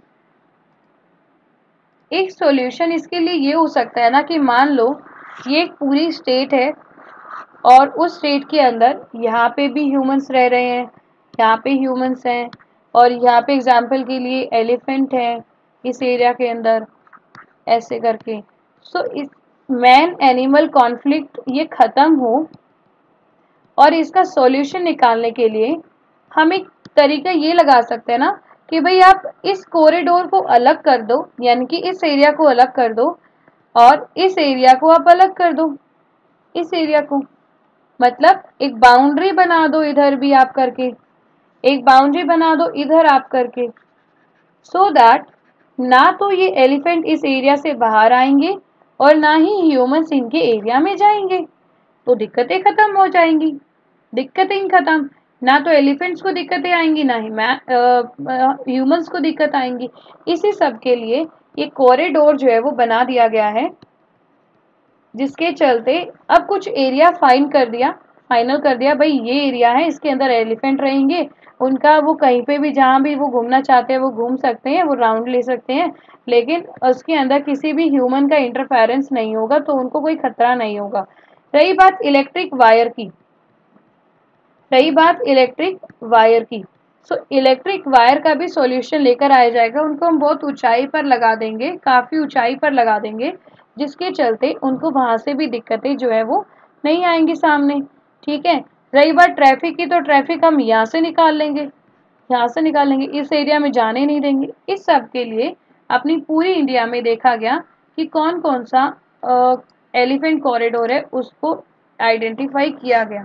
S1: एक सॉल्यूशन इसके लिए ये हो सकता है ना कि मान लो ये एक पूरी स्टेट है और उस स्टेट के अंदर यहाँ पे भी ह्यूमंस रह रहे हैं, यहाँ पे ह्यूमंस हैं और यहाँ पे एग्जाम्पल के लिए एलिफेंट है इस एरिया के अंदर, ऐसे करके। सो so, इस मैन एनिमल कॉन्फ्लिक्ट ये ख़त्म हो और इसका सॉल्यूशन निकालने के लिए हम एक तरीका ये लगा सकते हैं ना कि भाई आप इस कॉरिडोर को अलग कर दो, यानी कि इस एरिया को अलग कर दो और इस एरिया को आप अलग कर दो, इस एरिया को, मतलब एक बाउंड्री बना दो इधर भी आप करके, एक बाउंड्री बना दो इधर आप करके, सो so दैट ना तो ये एलिफेंट इस एरिया से बाहर आएंगे और ना ही ह्यूमंस इनके एरिया में जाएंगे, तो दिक्कतें खत्म हो जाएंगी। दिक्कतें खत्म, ना तो एलिफेंट्स को दिक्कतें आएंगी ना ही ह्यूमंस को दिक्कत आएंगी। इसी सब के लिए ये कॉरिडोर जो है वो बना दिया गया है, जिसके चलते अब कुछ एरिया फाइन कर दिया फाइनल कर दिया भाई ये एरिया है, इसके अंदर एलिफेंट रहेंगे, उनका वो कहीं पे भी जहाँ भी वो घूमना चाहते हैं वो घूम सकते हैं, वो राउंड ले सकते हैं, लेकिन उसके अंदर किसी भी ह्यूमन का इंटरफेरेंस नहीं होगा, तो उनको कोई खतरा नहीं होगा। रही बात इलेक्ट्रिक वायर की रही बात इलेक्ट्रिक वायर की सो इलेक्ट्रिक वायर का भी सॉल्यूशन लेकर आया जाएगा, उनको हम बहुत ऊंचाई पर लगा देंगे, काफ़ी ऊंचाई पर लगा देंगे, जिसके चलते उनको वहाँ से भी दिक्कतें जो है वो नहीं आएंगी सामने। ठीक है, रही बात ट्रैफिक की, तो ट्रैफिक हम यहाँ से निकाल लेंगे, यहाँ से निकाल लेंगे, इस एरिया में जाने नहीं देंगे। इस सब के लिए अपनी पूरी इंडिया में देखा गया कि कौन कौन सा एलिफेंट कॉरिडोर है उसको आइडेंटिफाई किया गया।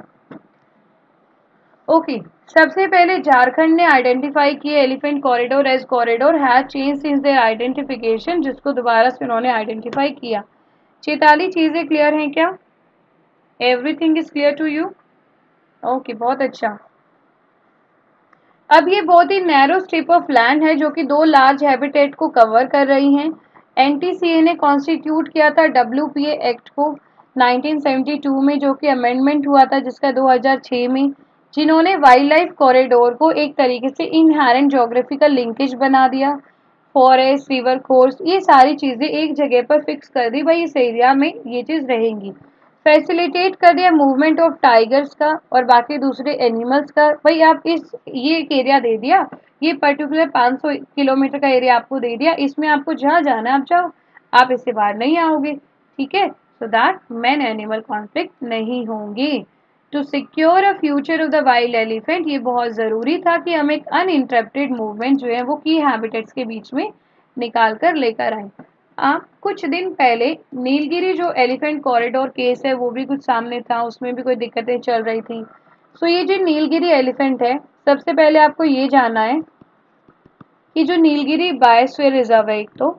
S1: Okay okay. सबसे पहले झारखंड ने आइडेंटिफाई किए elephant corridor as corridor has change since their identification, जिसको दोबारा से उन्होंने आइडेंटिफाई किया। चैताली चीजें क्लियर हैं क्या? Everything is clear to you? Okay, बहुत अच्छा। अब ये बहुत ही नैरो स्ट्रिप ऑफ लैंड है जो कि दो लार्ज हैबिटेट को कवर कर रही हैं। एनटीसीए ने कॉन्स्टिट्यूट किया था डब्ल्यूपीए एक्ट को नाइनटीन सेवेंटी टू में, जो कि अमेंडमेंट हुआ था जिसका दो हज़ार छह में, जिन्होंने वाइल्ड लाइफ कॉरिडोर को एक तरीके से इनहेरेंट जोग्राफिकल लिंकेज बना दिया। फॉरेस्ट, रिवर कोर्स, ये सारी चीज़ें एक जगह पर फिक्स कर दी, भाई इस एरिया में ये चीज़ रहेंगी। फैसिलिटेट कर दिया मूवमेंट ऑफ टाइगर्स का और बाकी दूसरे एनिमल्स का। भाई आप इस ये एक एरिया दे दिया, ये पर्टिकुलर पाँच सौ किलोमीटर का एरिया आपको दे दिया, इसमें आपको जहाँ जाना है आप जाओ, आप इससे बाहर नहीं आओगे, ठीक है। So that man animal conflict नहीं होंगी। To secure a future of the wild elephant, ये बहुत ज़रूरी था कि हम एक अनइंटरप्टेड मूवमेंट जो है वो की हैबिटेट्स के बीच में निकाल कर लेकर आए। आप कुछ दिन पहले नीलगिरी जो एलिफेंट कॉरिडोर केस है वो भी कुछ सामने था, उसमें भी कोई दिक्कतें चल रही थी। सो ये जो नीलगिरी एलिफेंट है, सबसे पहले आपको ये जानना है कि जो नीलगिरी बायोस्फीयर रिजर्व है एक तो,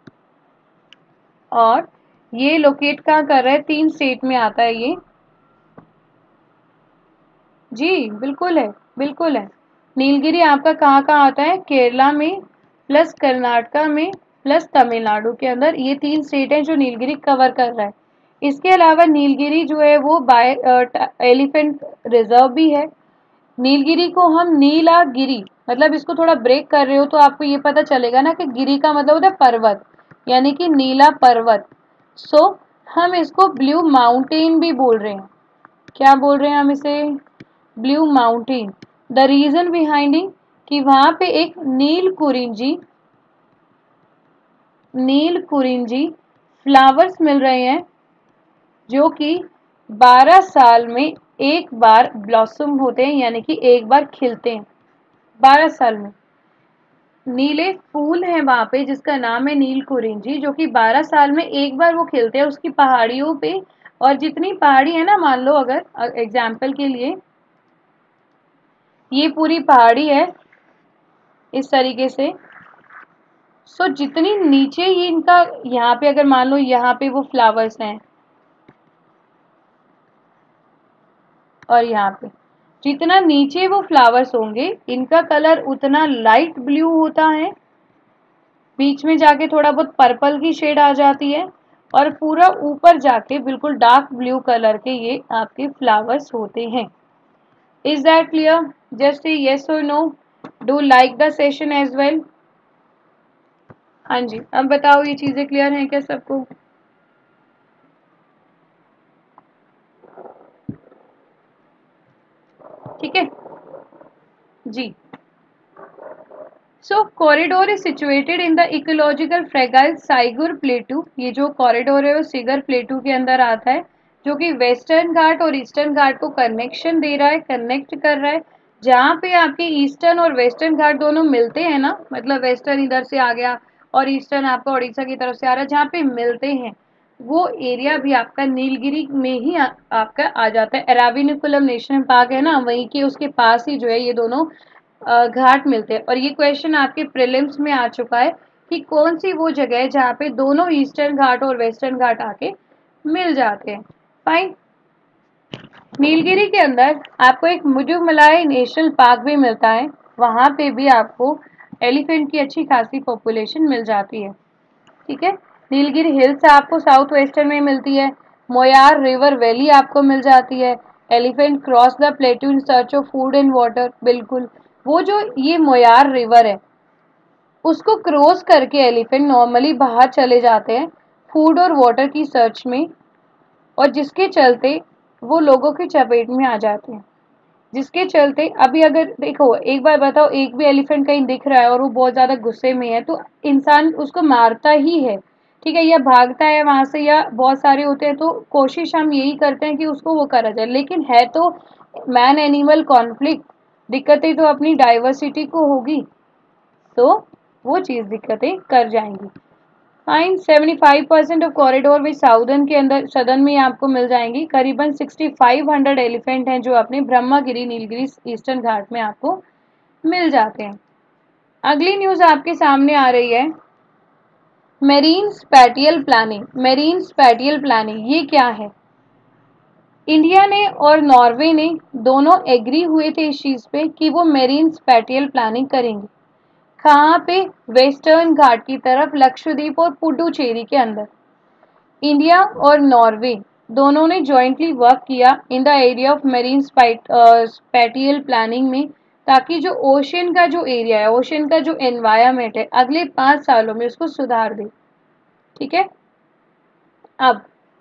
S1: और ये लोकेट कहाँ कर रहा है, तीन स्टेट में आता है ये। जी बिल्कुल है, बिल्कुल है। नीलगिरी आपका कहाँ कहाँ आता है, केरला में प्लस कर्नाटका में प्लस तमिलनाडु के अंदर, ये तीन स्टेट हैं जो नीलगिरी कवर कर रहा है। इसके अलावा नीलगिरी जो है वो बाय एलिफेंट रिजर्व भी है। नीलगिरी को हम नीलागिरी, मतलब इसको थोड़ा ब्रेक कर रहे हो तो आपको ये पता चलेगा ना कि गिरी का मतलब होता है पर्वत, यानी कि नीला पर्वत। सो so, हम इसको ब्लू माउंटेन भी बोल रहे हैं। क्या बोल रहे हैं हम इसे, blue mountain. The reason behinding कि वहां पे एक नील कुरिंजी नील कुरिंजी फ्लावर्स मिल रहे हैं जो कि बारह साल में एक बार ब्लॉसम होते हैं, यानी कि एक बार खिलते हैं बारह साल में। नीले फूल हैं वहां पे जिसका नाम है नील कुरिंजी, जो कि बारह साल में एक बार वो खिलते हैं उसकी पहाड़ियों पे। और जितनी पहाड़ी है ना, मान लो अगर एग्जाम्पल के लिए ये पूरी पहाड़ी है इस तरीके से, सो जितनी नीचे ये इनका, यहाँ पे अगर मान लो यहाँ पे वो फ्लावर्स हैं और यहाँ पे जितना नीचे वो फ्लावर्स होंगे इनका कलर उतना लाइट ब्लू होता है, बीच में जाके थोड़ा बहुत पर्पल की शेड आ जाती है और पूरा ऊपर जाके बिल्कुल डार्क ब्लू कलर के ये आपके फ्लावर्स होते हैं। Is that clear? Just yes और no. Do like the session as well? हाँ जी, अब बताओ ये चीजें क्लियर हैं क्या सबको? ठीक है जी। So corridor is situated in the ecological fragile Sigur plateau. ये जो कॉरिडोर है वो सिगर प्लेटू के अंदर आता है, जो कि वेस्टर्न घाट और ईस्टर्न घाट को कनेक्शन दे रहा है, कनेक्ट कर रहा है। जहाँ पे आपके ईस्टर्न और वेस्टर्न घाट दोनों मिलते हैं ना, मतलब वेस्टर्न इधर से आ गया और ईस्टर्न आपका उड़ीसा की तरफ से आ रहा है, जहाँ पे मिलते हैं वो एरिया भी आपका नीलगिरी में ही आ, आपका आ जाता है। एराविकुलम नेशनल पार्क है ना, वहीं के उसके पास ही जो है ये दोनों घाट मिलते हैं। और ये क्वेश्चन आपके प्रीलिम्स में आ चुका है कि कौन सी वो जगह है जहाँ पे दोनों ईस्टर्न घाट और वेस्टर्न घाट आके मिल जाते हैं। फाइन। नीलगिरी के अंदर आपको एक मुजुमलाई नेशनल पार्क भी मिलता है, वहां पे भी आपको एलिफेंट की अच्छी खासी पॉपुलेशन मिल जाती है, ठीक है। नीलगिरी हिल्स आपको साउथ वेस्टर्न में मिलती है। मोयार रिवर वैली आपको मिल जाती है। Elephant cross the plateau in search of food and water, बिल्कुल वो जो ये मोयार रिवर है उसको क्रॉस करके एलिफेंट नॉर्मली बाहर चले जाते हैं फूड और वाटर की सर्च में, और जिसके चलते वो लोगों की चपेट में आ जाते हैं। जिसके चलते अभी अगर देखो एक बार बताओ, एक भी एलिफेंट कहीं दिख रहा है और वो बहुत ज्यादा गुस्से में है तो इंसान उसको मारता ही है, ठीक है, या भागता है वहां से, या बहुत सारे होते हैं तो कोशिश हम यही करते हैं कि उसको वो करा जाए। लेकिन है तो मैन एनिमल कॉन्फ्लिक्ट, दिक्कतें तो अपनी डाइवर्सिटी को होगी, तो वो चीज दिक्कतें कर जाएंगी। Fine. Seventy five percent of corridor which southern के अंदर सदर्न में आपको मिल जाएंगी। करीबन सिक्सटी फाइव हंड्रेड एलिफेंट हैं जो अपने ब्रह्मगिरी नीलगिरी ईस्टर्न घाट में आपको मिल जाते हैं। अगली न्यूज आपके सामने आ रही है marine spatial planning. Marine spatial planning ये क्या है? इंडिया ने और नॉर्वे ने दोनों एग्री हुए थे इस चीज़ पे कि वो मेरीन स्पैटियल प्लानिंग करेंगे। कहाँ पे? वेस्टर्न घाट की तरफ, लक्षद्वीप और पुडुचेरी के अंदर। इंडिया और नॉर्वे दोनों ने जॉइंटली वर्क किया in the area of marine spatial planning में, ताकि जो ओशन का जो एरिया है, ओशन का जो एनवायरमेंट है, अगले पाँच सालों में उसको सुधार दे। ठीक है। अब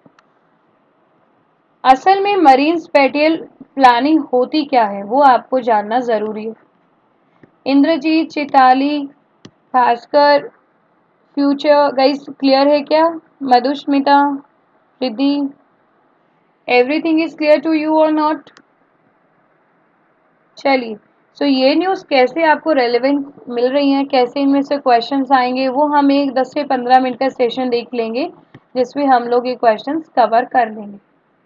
S1: असल में मरीन स्पैटियल प्लानिंग होती क्या है वो आपको जानना जरूरी है। Indrajit, Chitali, Bhaskar, future guys clear है क्या? Madhusmita, Riddhi, everything is clear to you और नॉट? चलिए, सो ये न्यूज़ कैसे आपको रेलेवेंट मिल रही हैं, कैसे इनमें से क्वेश्चंस आएंगे, वो हम एक दस से पंद्रह मिनट का सेशन देख लेंगे जिसमें हम लोग ये क्वेश्चंस कवर कर लेंगे।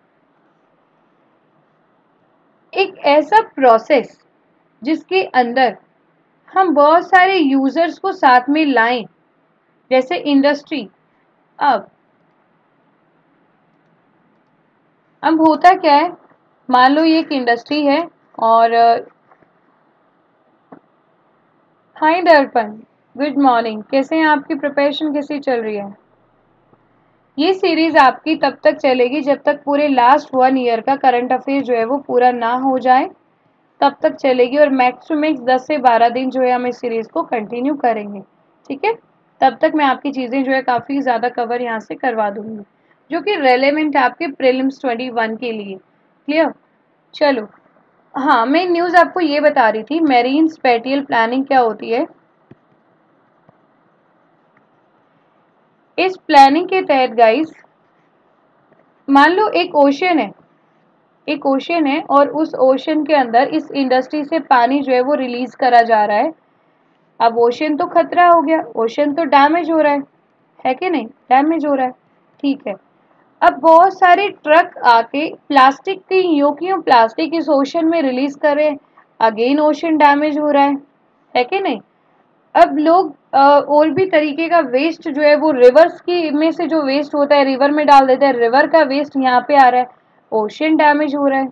S1: एक ऐसा प्रोसेस जिसके अंदर हम बहुत सारे यूजर्स को साथ में लाएं, जैसे इंडस्ट्री। अब अब होता क्या है, मान लो ये एक इंडस्ट्री है और हाय दर्पण, गुड मॉर्निंग, कैसे हैं? आपकी प्रिपरेशन कैसी चल रही है? ये सीरीज आपकी तब तक चलेगी जब तक पूरे लास्ट वन ईयर का करंट अफेयर जो है वो पूरा ना हो जाए, तब तक चलेगी। और मैक्स टू मैक्स दस से बारह दिन जो है हम इस सीरीज को कंटिन्यू करेंगे। ठीक है। तब तक मैं आपकी चीज़ें जो है काफ़ी ज़्यादा कवर यहाँ से करवा दूंगी, जो कि रेलेवेंट है आपके प्रीलिम्स ट्वेंटी वन के लिए। क्लियर? चलो, हाँ, मैं न्यूज़ आपको ये बता रही थी, मेरीन स्पैटियल प्लानिंग क्या होती है। इस प्लानिंग के तहत गाइस, मान लो एक ओशन है, एक ओशन है और उस ओशन के अंदर इस इंडस्ट्री से पानी जो है वो रिलीज करा जा रहा है। अब ओशन तो खतरा हो गया, ओशन तो डैमेज हो रहा है है कि नहीं? डैमेज हो रहा है। ठीक है। अब बहुत सारे ट्रक आके प्लास्टिक की यों की यों प्लास्टिक इस ओशन में रिलीज कर रहे हैं, अगेन ओशन डैमेज हो रहा है है कि नहीं? अब लोग अ, और भी तरीके का वेस्ट जो है वो रिवर्स की में से जो वेस्ट होता है रिवर में डाल देते हैं, रिवर का वेस्ट यहाँ पे आ रहा है, ओशन डैमेज हो रहा है।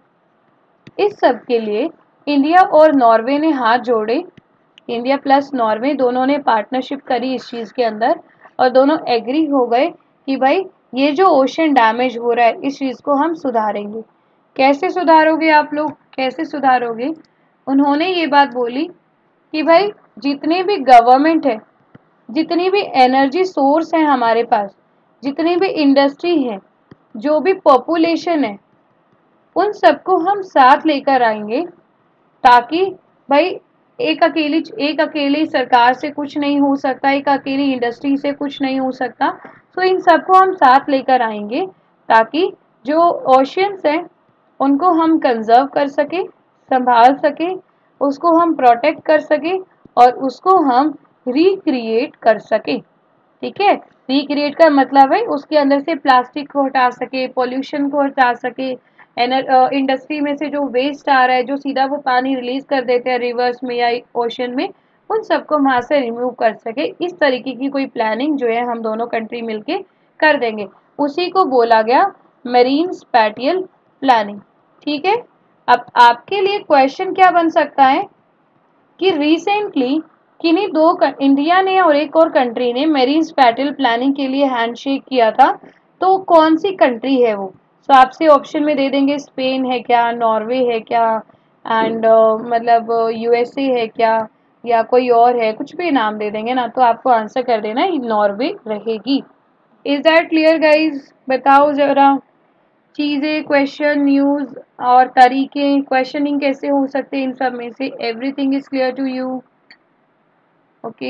S1: इस सब के लिए इंडिया और नॉर्वे ने हाथ जोड़े, इंडिया प्लस नॉर्वे दोनों ने पार्टनरशिप करी इस चीज़ के अंदर, और दोनों एग्री हो गए कि भाई ये जो ओशन डैमेज हो रहा है इस चीज़ को हम सुधारेंगे। कैसे सुधारोगे आप लोग, कैसे सुधारोगे? उन्होंने ये बात बोली कि भाई जितने भी गवर्नमेंट है, जितनी भी एनर्जी सोर्स है हमारे पास, जितनी भी इंडस्ट्री है, जो भी पॉपुलेशन है, उन सबको हम साथ लेकर आएंगे, ताकि भाई एक अकेली एक अकेली सरकार से कुछ नहीं हो सकता, एक अकेली इंडस्ट्री से कुछ नहीं हो सकता। तो इन सबको हम साथ लेकर आएंगे ताकि जो ओशियंस हैं उनको हम कंजर्व कर सके, संभाल सके, उसको हम प्रोटेक्ट कर सके और उसको हम रिक्रिएट कर सके। ठीक है। रिक्रिएट का मतलब है उसके अंदर से प्लास्टिक को हटा सके, पॉल्यूशन को हटा सके, इंडस्ट्री में से जो वेस्ट आ रहा है, जो सीधा वो पानी रिलीज कर देते हैं रिवर्स में या ओशन में, उन सबको वहां से रिमूव कर सके। इस तरीके की कोई प्लानिंग जो है हम दोनों कंट्री मिलके कर देंगे, उसी को बोला गया मरीन स्पैटियल प्लानिंग। ठीक है। अब आपके लिए क्वेश्चन क्या बन सकता है कि रिसेंटली किन्हीं दो, इंडिया ने और एक और कंट्री ने मेरीन स्पैटियल प्लानिंग के लिए हैंडशेक किया था, तो कौन सी कंट्री है वो? सो so, आपसे ऑप्शन में दे देंगे, स्पेन है क्या, नॉर्वे है क्या, एंड uh, मतलब यूएसए है क्या, या कोई और है, कुछ भी नाम दे देंगे ना, तो आपको आंसर कर देना नॉर्वे रहेगी। Is that clear guys? बताओ जरा चीज़ें, क्वेश्चन, न्यूज़ और तरीके, क्वेश्चनिंग कैसे हो सकते हैं इन सब में से। Everything is clear to you? Okay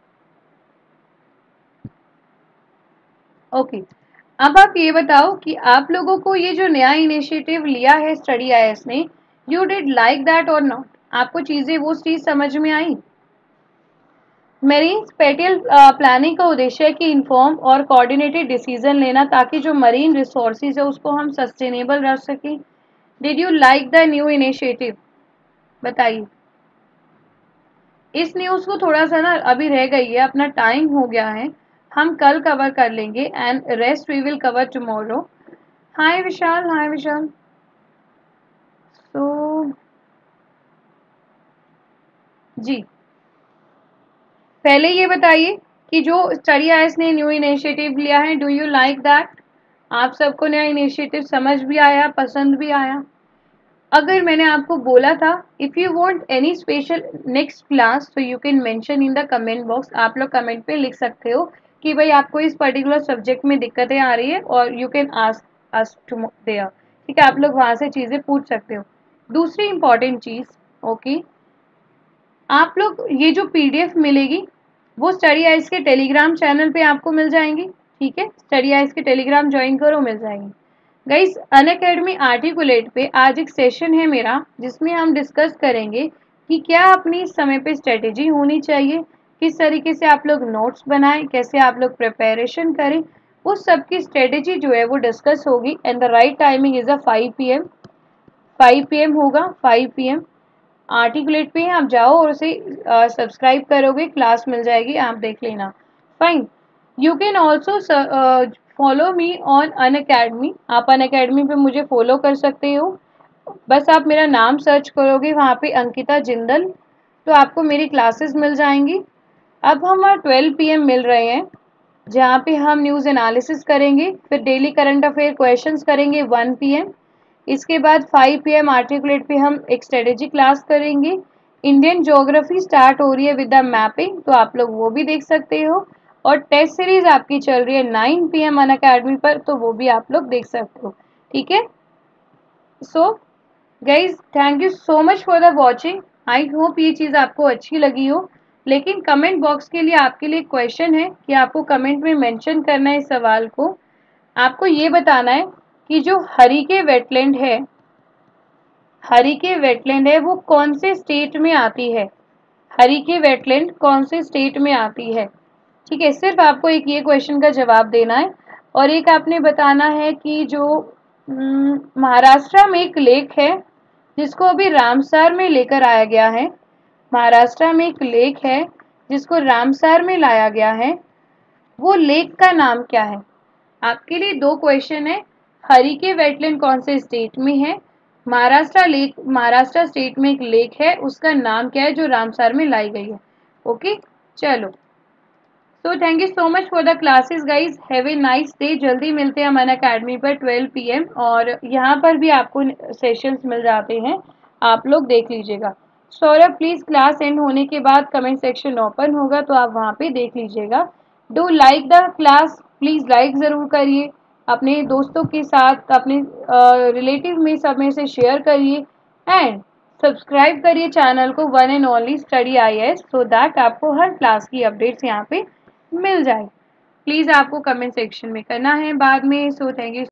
S1: okay. अब आप ये बताओ कि आप लोगों को ये जो नया इनिशिएटिव लिया है स्टडी आईएएस ने, यू डिड लाइक दैट और नॉट? आपको चीज़ें वो चीज़ समझ में आई? मरीन स्पेटियल प्लानिंग का उद्देश्य है कि इन्फॉर्म और कोऑर्डिनेटेड डिसीजन लेना, ताकि जो मरीन रिसोर्सेज है उसको हम सस्टेनेबल रख सकें। Did you like the new initiative? बताइए। इस न्यूज़ को थोड़ा सा ना अभी रह गई है, अपना टाइम हो गया है, हम कल कवर कर लेंगे and rest we will cover tomorrow. Hi Vishal, hi Vishal. जी, पहले ये बताइए कि जो स्टडी आईएएस ने न्यू इनिशिएटिव लिया है, डू यू लाइक दैट? आप सबको नया इनिशिएटिव समझ भी आया, पसंद भी आया? अगर मैंने आपको बोला था if you want any special next class तो you can mention in the comment box, आप लोग कमेंट पे लिख सकते हो कि भाई आपको इस पर्टिकुलर सब्जेक्ट में दिक्कतें आ रही है और you can ask us to there, ठीक है, आप लोग वहाँ से चीज़ें पूछ सकते हो। दूसरी इंपॉर्टेंट चीज़, ओके, आप लोग ये जो पीडीएफ मिलेगी वो स्टडी आइज के टेलीग्राम चैनल पे आपको मिल जाएंगी, ठीक है, स्टडी आइज के टेलीग्राम ज्वाइन करो, मिल जाएंगी। गाइस, अनअकैडमी आर्टिकुलेट पे आज एक सेशन है मेरा जिसमें हम डिस्कस करेंगे कि क्या अपनी इस समय पे स्ट्रेटेजी होनी चाहिए, किस तरीके से आप लोग नोट्स बनाएं, कैसे आप लोग प्रिपरेशन करें, उस सब की स्ट्रेटेजी जो है वो डिस्कस होगी। And the right timing is a five p m, five p m होगा, फाइव पी एम आर्टिकुलेट पे आप जाओ और उसे सब्सक्राइब करोगे, क्लास मिल जाएगी, आप देख लेना। Fine, you can also follow me on Unacademy, आप अनअकैडमी पे मुझे फॉलो कर सकते हो, बस आप मेरा नाम सर्च करोगे वहाँ पे अंकिता जिंदल, तो आपको मेरी क्लासेस मिल जाएंगी। अब हम ट्वेल्व पी एम मिल रहे हैं जहाँ पे हम न्यूज़ एनालिसिस करेंगे, फिर डेली करंट अफेयर क्वेश्चंस करेंगे वन पी एम, इसके बाद फाइव पी एम आर्टिकुलेट पे हम एक स्ट्रेटेजी क्लास करेंगे। इंडियन ज्योग्राफी स्टार्ट हो रही है विद द मैपिंग, तो आप लोग वो भी देख सकते हो, और टेस्ट सीरीज आपकी चल रही है नाइन पी एम अनअकैडमी पर, तो वो भी आप लोग देख सकते हो, ठीक है। So guys, thank you so much for the watching, I hope ये चीज़ आपको अच्छी लगी हो। लेकिन कमेंट बॉक्स के लिए आपके लिए क्वेश्चन है कि आपको कमेंट में मेंशन करना है इस सवाल को, आपको ये बताना है कि जो हरिके वेटलैंड है, हरिके वेटलैंड है वो कौन से स्टेट में आती है, हरिके वेटलैंड कौन से स्टेट में आती है, ठीक है, सिर्फ आपको एक ये क्वेश्चन का जवाब देना है। और एक आपने बताना है कि जो हम्म, महाराष्ट्र में एक लेक है जिसको अभी रामसार में लेकर आया गया है, महाराष्ट्र में एक लेक है जिसको रामसार में लाया गया है, वो लेक का नाम क्या है? आपके लिए दो क्वेश्चन है, हरिके वेटलैंड कौन से स्टेट में है, महाराष्ट्र लेक, महाराष्ट्र स्टेट में एक लेक है उसका नाम क्या है जो रामसार में लाई गई है। ओके, चलो, तो thank you so much for the classes guys, have a nice day, जल्दी मिलते हैं हम अनअकैडमी पर ट्वेल्व पी एम, और यहाँ पर भी आपको सेशंस मिल जाते हैं, आप लोग देख लीजिएगा। सौरभ प्लीज, क्लास एंड होने के बाद कमेंट सेक्शन ओपन होगा तो आप वहाँ पे देख लीजिएगा। Do like the class, please like ज़रूर करिए, अपने दोस्तों के साथ, अपने रिलेटिव में सब में से शेयर करिए, एंड सब्सक्राइब करिए चैनल को one and only study I A S, so that आपको हर क्लास की अपडेट्स यहाँ पे मिल जाए। प्लीज़ आपको कमेंट सेक्शन में करना है बाद में। So thank you.